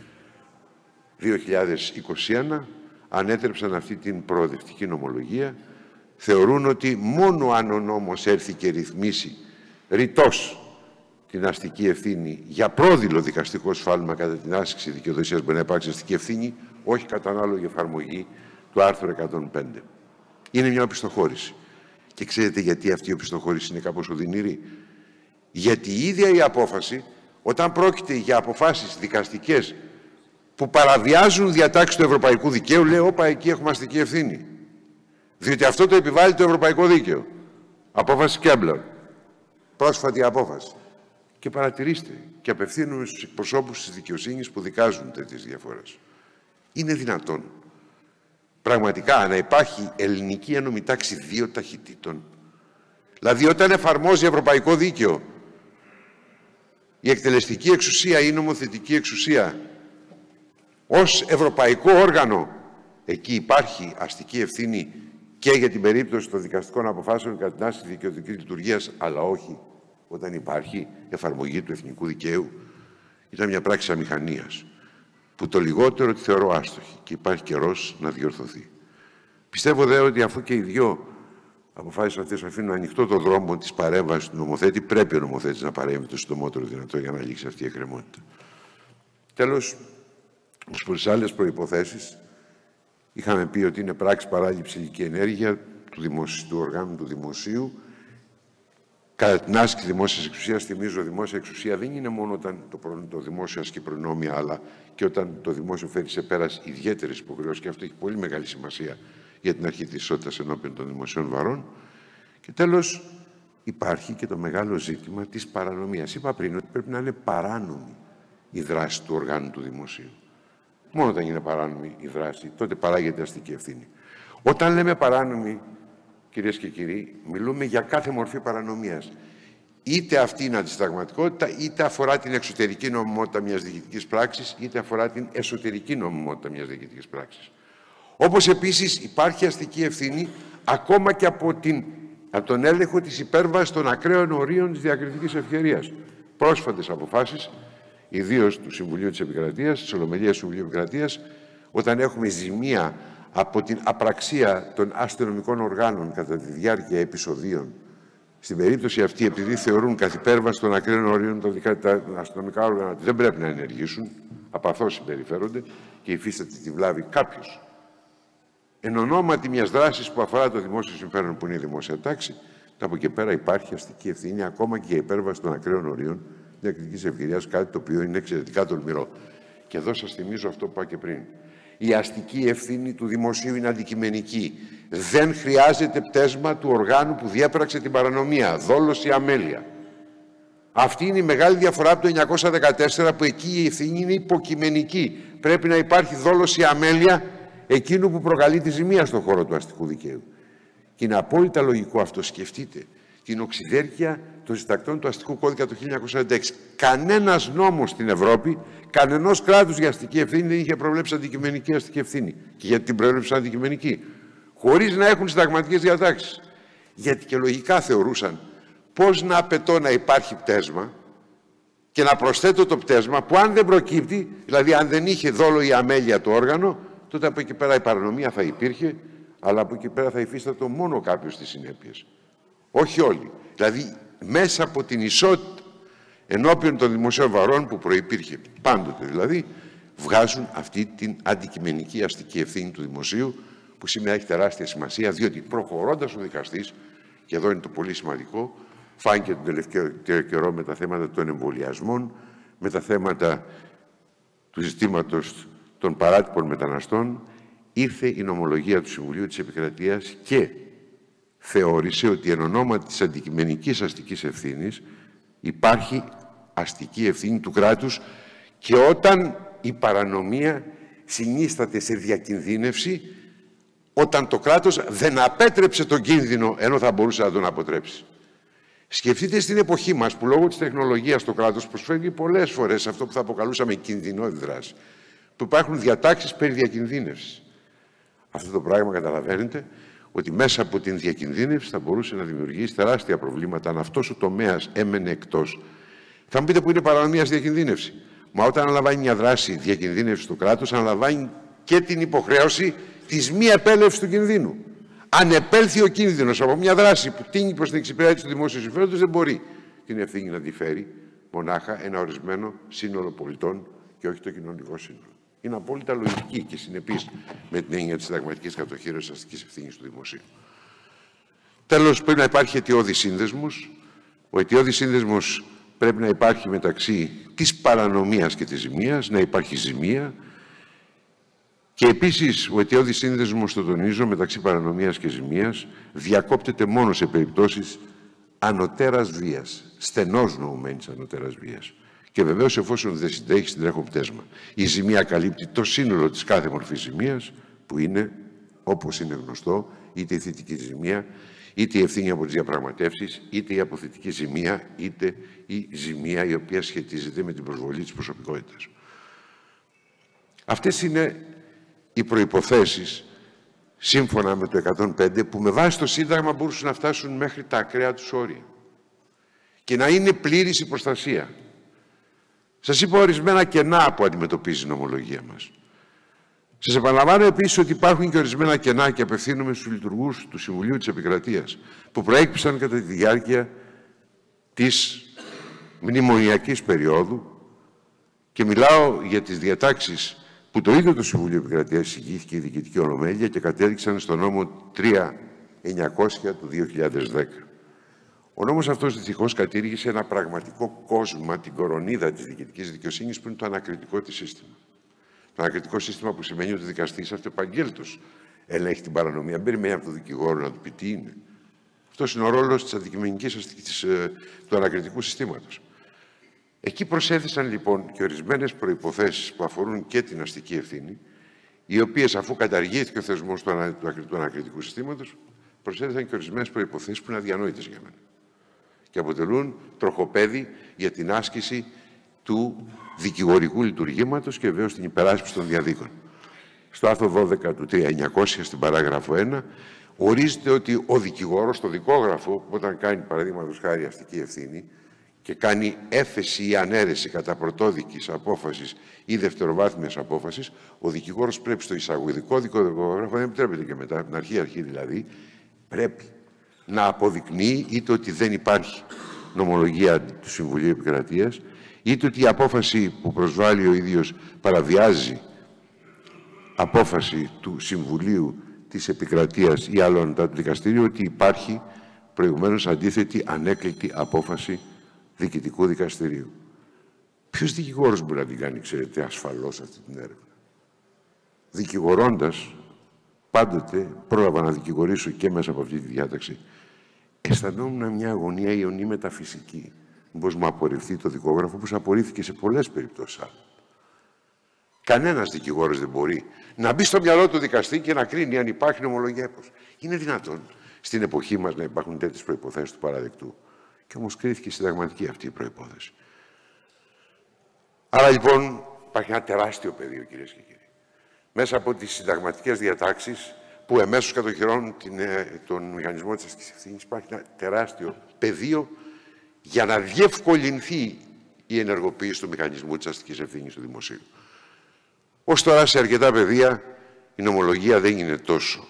2021, ανέτρεψαν αυτή την προοδευτική νομολογία. Θεωρούν ότι μόνο αν ο νόμος έρθει και ρυθμίσει ρητός την αστική ευθύνη για πρόδειλο δικαστικό σφάλμα κατά την άσκηση δικαιοδοσίας μπορεί να υπάρξει αστική ευθύνη, όχι κατά ανάλογη εφαρμογή του άρθρου 105. Είναι μια οπισθοχώρηση. Και ξέρετε γιατί αυτή η οπισθοχώρηση είναι κάπως οδυνηρή? Γιατί η ίδια η απόφαση, όταν πρόκειται για αποφάσεις δικαστικές που παραβιάζουν διατάξεις του ευρωπαϊκού δικαίου, λέει, όπα, εκεί έχουμε αστική ευθύνη. Διότι αυτό το επιβάλλει το ευρωπαϊκό δίκαιο. Απόφαση Κέμπλερ. Πρόσφατη απόφαση. Και παρατηρήστε, και απευθύνομαι στους εκπροσώπους της δικαιοσύνης που δικάζουν τέτοιες διαφορές. Είναι δυνατόν πραγματικά να υπάρχει ελληνική ένομη τάξη 2 ταχυτήτων? Δηλαδή, όταν εφαρμόζει ευρωπαϊκό δίκαιο η εκτελεστική εξουσία ή η νομοθετική εξουσία ως ευρωπαϊκό όργανο, εκεί υπάρχει αστική ευθύνη και για την περίπτωση των δικαστικών αποφάσεων κατά την άσκηση δικαιωτικής λειτουργίας, αλλά όχι όταν υπάρχει εφαρμογή του εθνικού δικαίου. Ήταν μια πράξη αμηχανίας, που το λιγότερο τη θεωρώ άστοχη και υπάρχει καιρός να διορθωθεί. Πιστεύω δε ότι αφού και οι δύο αποφάσεις αυτές αφήνουν ανοιχτό το δρόμο της παρέμβασης του νομοθέτη, πρέπει ο νομοθέτης να παρέμβει το συντομότερο δυνατό για να λήξει αυτή η εκκρεμότητα. Τέλος, ως προς τις άλλες προϋποθέσεις, είχαμε πει ότι είναι πράξη παράληψη ηλική ενέργεια του οργάνου του δημοσίου. Κατά την άσκηση δημόσιας εξουσίας, θυμίζω, δημόσια εξουσία δεν είναι μόνο όταν το δημόσιο ασκεί προνόμια, αλλά και όταν το δημόσιο φέρει σε πέρας ιδιαίτερες υποχρεώσεις, και αυτό έχει πολύ μεγάλη σημασία για την αρχή της ισότητας ενώπιον των δημοσίων βαρών. Και τέλος, υπάρχει και το μεγάλο ζήτημα της παρανομίας. Είπα πριν ότι πρέπει να είναι παράνομη η δράση του οργάνου του δημοσίου. Μόνο όταν είναι παράνομη η δράση, τότε παράγεται αστική ευθύνη. Όταν λέμε παράνομη, κυρίες και κύριοι, μιλούμε για κάθε μορφή παρανομίας. Είτε αυτή είναι αντισυνταγματικότητα, είτε αφορά την εξωτερική νομιμότητα μιας διοικητικής πράξης, είτε αφορά την εσωτερική νομιμότητα μιας διοικητικής πράξης. Όπως επίσης υπάρχει αστική ευθύνη ακόμα και από τον έλεγχο της υπέρβασης των ακραίων ορίων της διακριτικής ευκαιρίας. Πρόσφατες αποφάσεις, ιδίως του Συμβουλίου της Επικρατείας, της Ολομελίας του Συμβουλίου Επικρατείας, όταν έχουμε ζημία από την απραξία των αστυνομικών οργάνων κατά τη διάρκεια επεισοδίων. Στην περίπτωση αυτή, επειδή θεωρούν καθ' υπέρβαση των ακραίων ορίων τα αστυνομικά όργανα ότι δεν πρέπει να ενεργήσουν, απαθώς συμπεριφέρονται και υφίσταται τη βλάβη κάποιος, εν ονόματι μιας δράσης που αφορά το δημόσιο συμφέρον, που είναι η δημόσια τάξη, από εκεί πέρα υπάρχει αστική ευθύνη ακόμα και για υπέρβαση των ακραίων ορίων διακριτικής ευκαιρίας, κάτι το οποίο είναι εξαιρετικά τολμηρό. Και εδώ σας θυμίζω αυτό που είπα και πριν. Η αστική ευθύνη του δημοσίου είναι αντικειμενική. Δεν χρειάζεται πτέσμα του οργάνου που διέπραξε την παρανομία, δόλος ή αμέλεια. Αυτή είναι η μεγάλη διαφορά από το 1914, που εκεί η ευθύνη είναι υποκειμενική. Πρέπει να υπάρχει δόλος ή αμέλεια εκείνου που προκαλεί τη ζημία στον χώρο του αστικού δικαίου. Και είναι απόλυτα λογικό αυτό. Σκεφτείτε την οξυδέρκεια των συντακτών του αστικού κώδικα το 1946. Κανένας νόμος στην Ευρώπη, κανενός κράτους για αστική ευθύνη δεν είχε προβλέψει αντικειμενική αστική ευθύνη. Και γιατί την προέβλεψαν αντικειμενική? Χωρίς να έχουν συνταγματικές διατάξεις. Γιατί και λογικά θεωρούσαν πώς να απαιτώ να υπάρχει πτέσμα και να προσθέτω το πτέσμα που, αν δεν προκύπτει, δηλαδή αν δεν είχε δόλο ή αμέλεια το όργανο, τότε από εκεί πέρα η παρανομία θα υπήρχε, αλλά από εκεί πέρα θα υφίστατο μόνο κάποιος τις συνέπειες. Όχι όλοι. Δηλαδή, μέσα από την ισότητα ενώπιον των δημοσίων βαρών που προϋπήρχε πάντοτε, δηλαδή, βγάζουν αυτή την αντικειμενική αστική ευθύνη του δημοσίου, που σήμερα έχει τεράστια σημασία, διότι προχωρώντας ο δικαστής, και εδώ είναι το πολύ σημαντικό, φάνηκε τον τελευταίο καιρό με τα θέματα των εμβολιασμών, με τα θέματα του ζητήματος των παράτυπων μεταναστών, ήρθε η νομολογία του Συμβουλίου της Επικρατείας και θεώρησε ότι εν ονόματι της αντικειμενικής αστικής ευθύνης υπάρχει αστική ευθύνη του κράτους και όταν η παρανομία συνίσταται σε διακινδύνευση, όταν το κράτος δεν απέτρεψε τον κίνδυνο ενώ θα μπορούσε να τον αποτρέψει. Σκεφτείτε στην εποχή μας που λόγω της τεχνολογίας το κράτος προσφέρει πολλές φορές αυτό που θα αποκαλούσαμε κινδυνώδη δράση, που υπάρχουν διατάξεις περί διακινδύνευσης. Αυτό το πράγμα καταλαβαίνετε ότι μέσα από την διακινδύνευση θα μπορούσε να δημιουργήσει τεράστια προβλήματα αν αυτός ο τομέας έμενε εκτός. Θα μου πείτε που είναι παρανομία στη διακινδύνευση. Μα όταν αναλαμβάνει μια δράση διακινδύνευση του κράτους, αναλαμβάνει και την υποχρέωση της μη επέλευσης του κινδύνου. Αν επέλθει ο κίνδυνος από μια δράση που τίνει προς την εξυπηρέτηση του δημόσιου συμφέροντος, δεν μπορεί την ευθύνη να τη φέρει μονάχα ένα ορισμένο σύνολο πολιτών και όχι το κοινωνικό σύνολο. Είναι απόλυτα λογική και συνεπής με την έννοια της συνταγματικής κατοχήρωσης αστικής ευθύνης του δημοσίου. Τέλος, πρέπει να υπάρχει αιτιώδης σύνδεσμος. Ο αιτιώδης σύνδεσμος πρέπει να υπάρχει μεταξύ της παρανομίας και της ζημίας, να υπάρχει ζημία. Και επίσης, ο αιτιώδης σύνδεσμος, το τονίζω, μεταξύ παρανομίας και ζημίας διακόπτεται μόνο σε περιπτώσεις ανωτέρας βίας, στενώς νοουμένης ανωτέρας βίας. Και βεβαίως, εφόσον δεν συντρέχει στην τρέχον πτέσμα. Η ζημία καλύπτει το σύνολο της κάθε μορφής ζημίας, που είναι, όπως είναι γνωστό, είτε η θετική ζημία, είτε η ευθύνη από τις διαπραγματεύσεις, είτε η αποθετική ζημία, είτε η ζημία η οποία σχετίζεται με την προσβολή της προσωπικότητας. Αυτές είναι οι προϋποθέσεις, σύμφωνα με το 105, που με βάση το Σύνταγμα μπορούσαν να φτάσουν μέχρι τα ακραία τους όρια και να είναι πλήρης η προστασία. Σας είπα ορισμένα κενά που αντιμετωπίζει η νομολογία μας. Σας επαναλαμβάνω επίσης ότι υπάρχουν και ορισμένα κενά και απευθύνομαι στους λειτουργούς του Συμβουλίου της Επικρατείας που προέκυψαν κατά τη διάρκεια της μνημονιακής περίοδου και μιλάω για τις διατάξεις που το ίδιο το Συμβουλίο Επικρατείας εισηγήθηκε η Διοικητική Ολομέλεια και κατέδειξαν στο νόμο 3.900 του 2010. Ο νόμος αυτός δυστυχώς κατήργησε ένα πραγματικό κόσμημα, την κορονίδα της διοικητικής δικαιοσύνης, που είναι το ανακριτικό της σύστημα. Το ανακριτικό σύστημα που σημαίνει ότι ο δικαστής αυτοεπαγγέλτος ελέγχει την παρανομία. Δεν περιμένει από τον δικηγόρο να του πει τι είναι. Αυτός είναι ο ρόλος της αντικειμενικής του ανακριτικού συστήματος. Εκεί προσέθεσαν λοιπόν και ορισμένες προϋποθέσεις που αφορούν και την αστική ευθύνη, οι οποίες, αφού καταργήθηκε ο θεσμός του ανακριτικού συστήματος, προσέθεσαν και ορισμένες προϋποθέσεις που είναι αδιανόητες για μένα και αποτελούν τροχοπέδι για την άσκηση του δικηγορικού λειτουργήματος και βεβαίως την υπεράσπιση των διαδίκων. Στο άρθρο 12 του 3.900, στην παράγραφο 1, ορίζεται ότι ο δικηγόρος, το δικόγραφο, όταν κάνει παραδείγματος χάρη αστική ευθύνη και κάνει έφεση ή ανέρεση κατά πρωτόδικης απόφασης ή δευτεροβάθμιας απόφασης, ο δικηγόρος πρέπει στο εισαγωγικό δικόγραφο, δεν επιτρέπεται και μετά, από την αρχή δηλαδή, πρέπει να αποδεικνύει είτε ότι δεν υπάρχει νομολογία του Συμβουλίου Επικρατείας, είτε ότι η απόφαση που προσβάλλει ο ίδιος παραβιάζει απόφαση του Συμβουλίου της Επικρατείας ή άλλων του δικαστήριου, ότι υπάρχει προηγουμένως αντίθετη ανέκλητη απόφαση διοικητικού δικαστηρίου. Ποιος δικηγόρος μπορεί να την κάνει, ξέρετε, ασφαλώς αυτή την έρευνα? Δικηγορώντας, πάντοτε πρόλαβα να δικηγορήσω και μέσα από αυτή τη διάταξη, αισθανόμουν μια αγωνία ιονή μεταφυσική. Μήπως μου απορριφθεί το δικόγραφο, όπως απορρίφθηκε σε πολλές περιπτώσεις. Κανένας δικηγόρος δεν μπορεί να μπει στο μυαλό του δικαστή και να κρίνει αν υπάρχει νομολογία. Είναι δυνατόν στην εποχή μας να υπάρχουν τέτοιες προϋποθέσεις του παραδεκτού? Και όμως κρίθηκε συνταγματική αυτή η προϋπόθεση. Άρα λοιπόν υπάρχει ένα τεράστιο πεδίο, κυρίες και κύριοι, μέσα από τις συνταγματικές διατάξεις που εμέσως κατοχυρώνουν τον μηχανισμό της αστικής ευθύνης. Υπάρχει ένα τεράστιο πεδίο για να διευκολυνθεί η ενεργοποίηση του μηχανισμού της αστικής ευθύνης του δημοσίου. Ως τώρα, σε αρκετά πεδία, η νομολογία δεν είναι τόσο,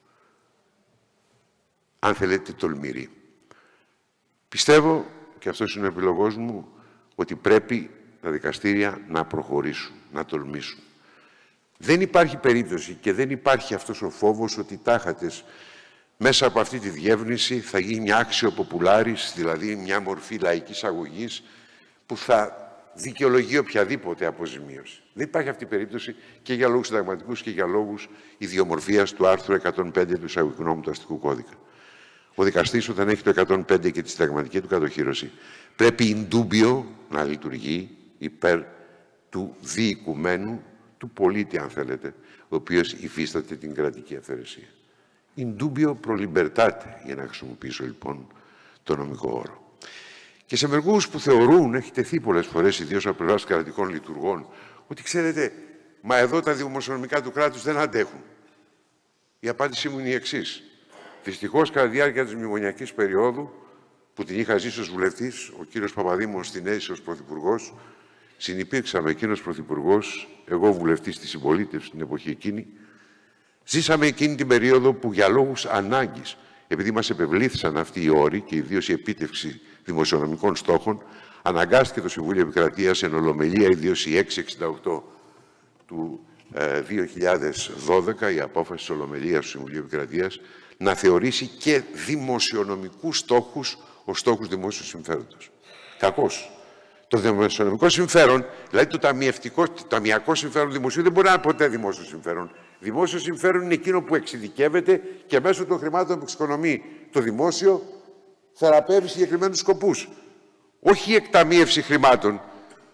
αν θέλετε, τολμηρή. Πιστεύω, και αυτός είναι ο επιλογός μου, ότι πρέπει τα δικαστήρια να προχωρήσουν, να τολμήσουν. Δεν υπάρχει περίπτωση και δεν υπάρχει αυτός ο φόβος ότι τάχατες μέσα από αυτή τη διεύνηση θα γίνει μια άξιο ποπουλάρης, δηλαδή μια μορφή λαϊκής αγωγής που θα δικαιολογεί οποιαδήποτε αποζημίωση. Δεν υπάρχει αυτή η περίπτωση και για λόγους συνταγματικούς και για λόγους ιδιομορφίας του άρθρου 105 του Εισαγωγικού Νόμου του Αστικού Κώδικα. Ο δικαστής, όταν έχει το 105 και τη συνταγματική του κατοχύρωση, πρέπει in dubio να λειτουργεί υπέρ του διοικουμένου, του πολίτη, αν θέλετε, ο οποίος υφίσταται την κρατική αυθαιρεσία. In dubio pro libertate, για να χρησιμοποιήσω λοιπόν το νομικό όρο. Και σε μερικούς που θεωρούν, έχει τεθεί πολλές φορές, ιδίως από πλευράς κρατικών λειτουργών, ότι ξέρετε, μα εδώ τα δημοσιονομικά του κράτους δεν αντέχουν. Η απάντησή μου είναι η εξής. Δυστυχώς, κατά τη διάρκεια της μνημονιακής περίοδου, που την είχα ζήσει ως βουλευτής, ο κύριος Παπαδήμος στην αίσθηση ως πρωθυπουργός, συνυπήρξαμε εκείνος πρωθυπουργός, εγώ βουλευτής της συμπολίτευσης την εποχή εκείνη, ζήσαμε εκείνη την περίοδο που για λόγους ανάγκης, επειδή μας επευλήθησαν αυτοί οι όροι και ιδίως η επίτευξη δημοσιονομικών στόχων, αναγκάστηκε το Συμβούλιο Επικρατείας εν ολομελία, ιδίως η 668 του 2012, η απόφαση της ολομελίας του Συμβουλίου Επικρατείας, να θεωρήσει και δημοσιονομικούς στόχους ως στόχους δημόσιου συμφέροντος. Κακώς. Το δημοσιονομικό συμφέρον, δηλαδή το ταμιακό συμφέρον δημοσίου, δεν μπορεί να είναι ποτέ δημόσιο συμφέρον. Δημόσιο συμφέρον είναι εκείνο που εξειδικεύεται και μέσω των χρημάτων που εξοικονομεί το δημόσιο θεραπεύει συγκεκριμένους σκοπούς. Όχι η εκταμείευση χρημάτων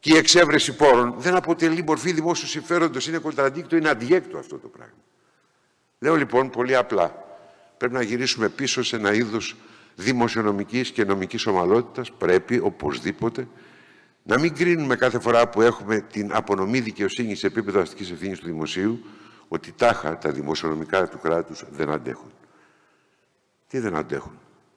και η εξέβρεση πόρων δεν αποτελεί μορφή δημόσιου συμφέροντος, είναι κοντραντίκτο, είναι αντιέκτο αυτό το πράγμα. Λέω λοιπόν πολύ απλά, πρέπει να γυρίσουμε πίσω σε ένα είδος δημοσιονομικής και νομικής ομαλότητας. Πρέπει οπωσδήποτε να μην κρίνουμε κάθε φορά που έχουμε την απονομή δικαιοσύνη σε επίπεδο αστικής ευθύνης του δημοσίου ότι τάχα τα δημοσιονομικά του κράτους δεν αντέχουν. Τι δεν αντέχουν?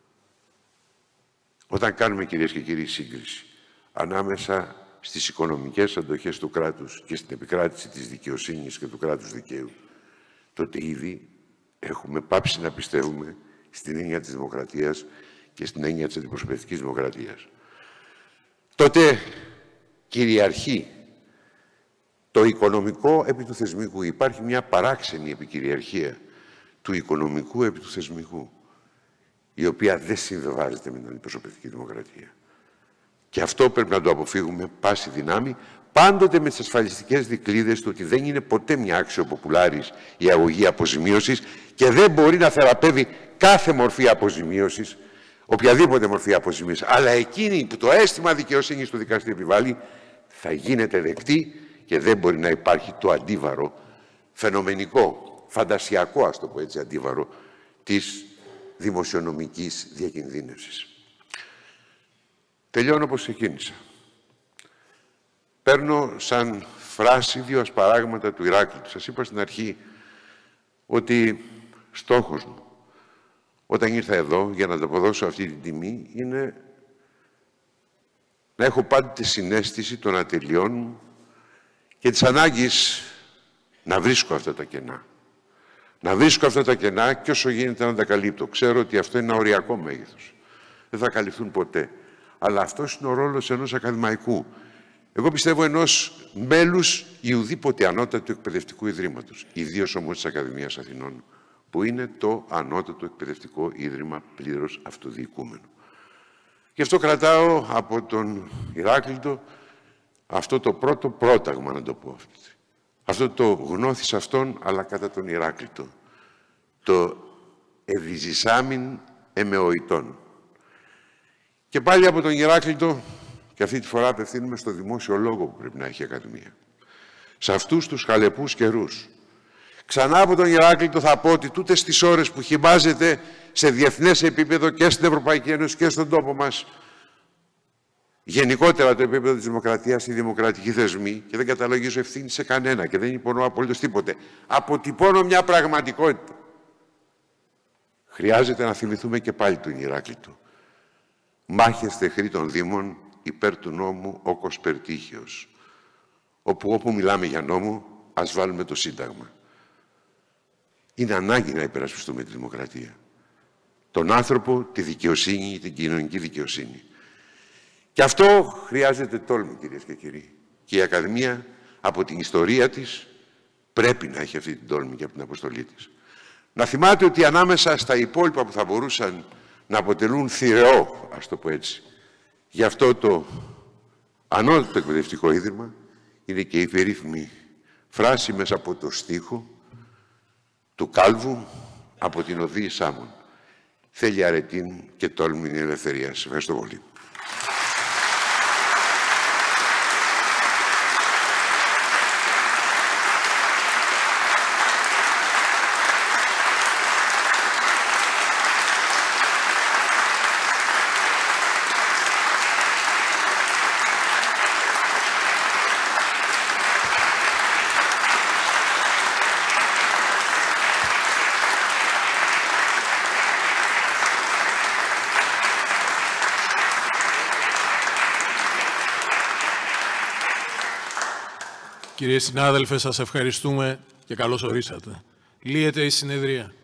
Όταν κάνουμε, κυρίες και κύριοι, σύγκριση ανάμεσα στις οικονομικές αντοχές του κράτους και στην επικράτηση της δικαιοσύνης και του κράτους δικαίου, τότε ήδη έχουμε πάψει να πιστεύουμε στην έννοια της δημοκρατίας και στην έννοια της αντιπροσωπευτικής δημοκρατίας. Τότε κυριαρχεί το οικονομικό επί του θεσμικού. Υπάρχει μια παράξενη επικυριαρχία του οικονομικού επί του θεσμικού, η οποία δεν συμβεβάζεται με την αντιπροσωπευτική δημοκρατία. Και αυτό πρέπει να το αποφύγουμε πάση δυνάμει, πάντοτε με τις ασφαλιστικές δικλείδες του ότι δεν είναι ποτέ μια άξιο ποπουλάρης η αγωγή αποζημίωσης και δεν μπορεί να θεραπεύει κάθε μορφή αποζημίωσης, οποιαδήποτε μορφή αποζημίωσης. Αλλά εκείνη που το αίσθημα δικαιοσύνης του δικαστή επιβάλλει θα γίνεται δεκτή και δεν μπορεί να υπάρχει το αντίβαρο, φαινομενικό, φαντασιακό, ας το πω έτσι, αντίβαρο της δημοσιονομικής διακινδύνευσης. Τελειώνω όπως ξεκίνησα. Παίρνω σαν φράση δύο ασπαράγματα του Ηράκλειτου. Σας είπα στην αρχή ότι στόχος μου όταν ήρθα εδώ για να ανταποδώσω αυτή την τιμή είναι να έχω πάντοτε συναίσθηση των ατελειών μου και της ανάγκης να βρίσκω αυτά τα κενά. Να βρίσκω αυτά τα κενά και όσο γίνεται να τα καλύπτω. Ξέρω ότι αυτό είναι ένα οριακό μέγεθος. Δεν θα καλυφθούν ποτέ. Αλλά αυτός είναι ο ρόλος ενός ακαδημαϊκού. Εγώ πιστεύω ενός μέλους ή ουδήποτε ανώτατου εκπαιδευτικού ιδρύματος. Ιδίως όμως της Ακαδημίας Αθηνών, που είναι το ανώτατο εκπαιδευτικό ίδρυμα πλήρως αυτοδιοικούμενο. Γι' αυτό κρατάω από τον Ηράκλειτο αυτό το πρώτο πρόταγμα, να το πω. Αυτό το γνώθης αυτόν, αλλά κατά τον Ηράκλειτο. Το ευηζησάμιν εμεοητών. Και πάλι από τον Ηράκλειτο, και αυτή τη φορά απευθύνουμε στο δημόσιο λόγο που πρέπει να έχει η Ακαδημία. Σε αυτούς τους χαλεπούς καιρούς. Ξανά από τον Ηράκλειτο θα πω ότι τούτες τις ώρες που χυμάζεται σε διεθνές επίπεδο και στην Ευρωπαϊκή Ένωση και στον τόπο μας, γενικότερα το επίπεδο της δημοκρατίας, οι δημοκρατικοί θεσμοί, και δεν καταλογίζω ευθύνη σε κανένα και δεν υπονοώ απολύτως τίποτε, αποτυπώνω μια πραγματικότητα. Χρειάζεται να θυμηθούμε και πάλι τον Ηράκλειτο. Μάχες τεχνή των Δήμων υπέρ του νόμου όκος περτύχιος. Όπου μιλάμε για νόμο, ας βάλουμε το Σύνταγμα. Είναι ανάγκη να υπερασπιστούμε τη δημοκρατία. Τον άνθρωπο, τη δικαιοσύνη, την κοινωνική δικαιοσύνη. Και αυτό χρειάζεται τόλμη, κυρίες και κύριοι. Και η Ακαδημία, από την ιστορία της, πρέπει να έχει αυτή την τόλμη και από την αποστολή της. Να θυμάται ότι ανάμεσα στα υπόλοιπα που θα μπορούσαν να αποτελούν θηρεό, ας το πω έτσι, για αυτό το ανώτατο εκπαιδευτικό ίδρυμα, είναι και η περίφημη φράση μέσα από το στίχο του Κάλβου από την Οδή Σάμων. Θέλει αρετήν και τόλμη η ελευθερία. Σας ευχαριστώ πολύ. Κύριε συνάδελφε, σας ευχαριστούμε και καλώς ορίσατε. Λύεται η συνεδρία.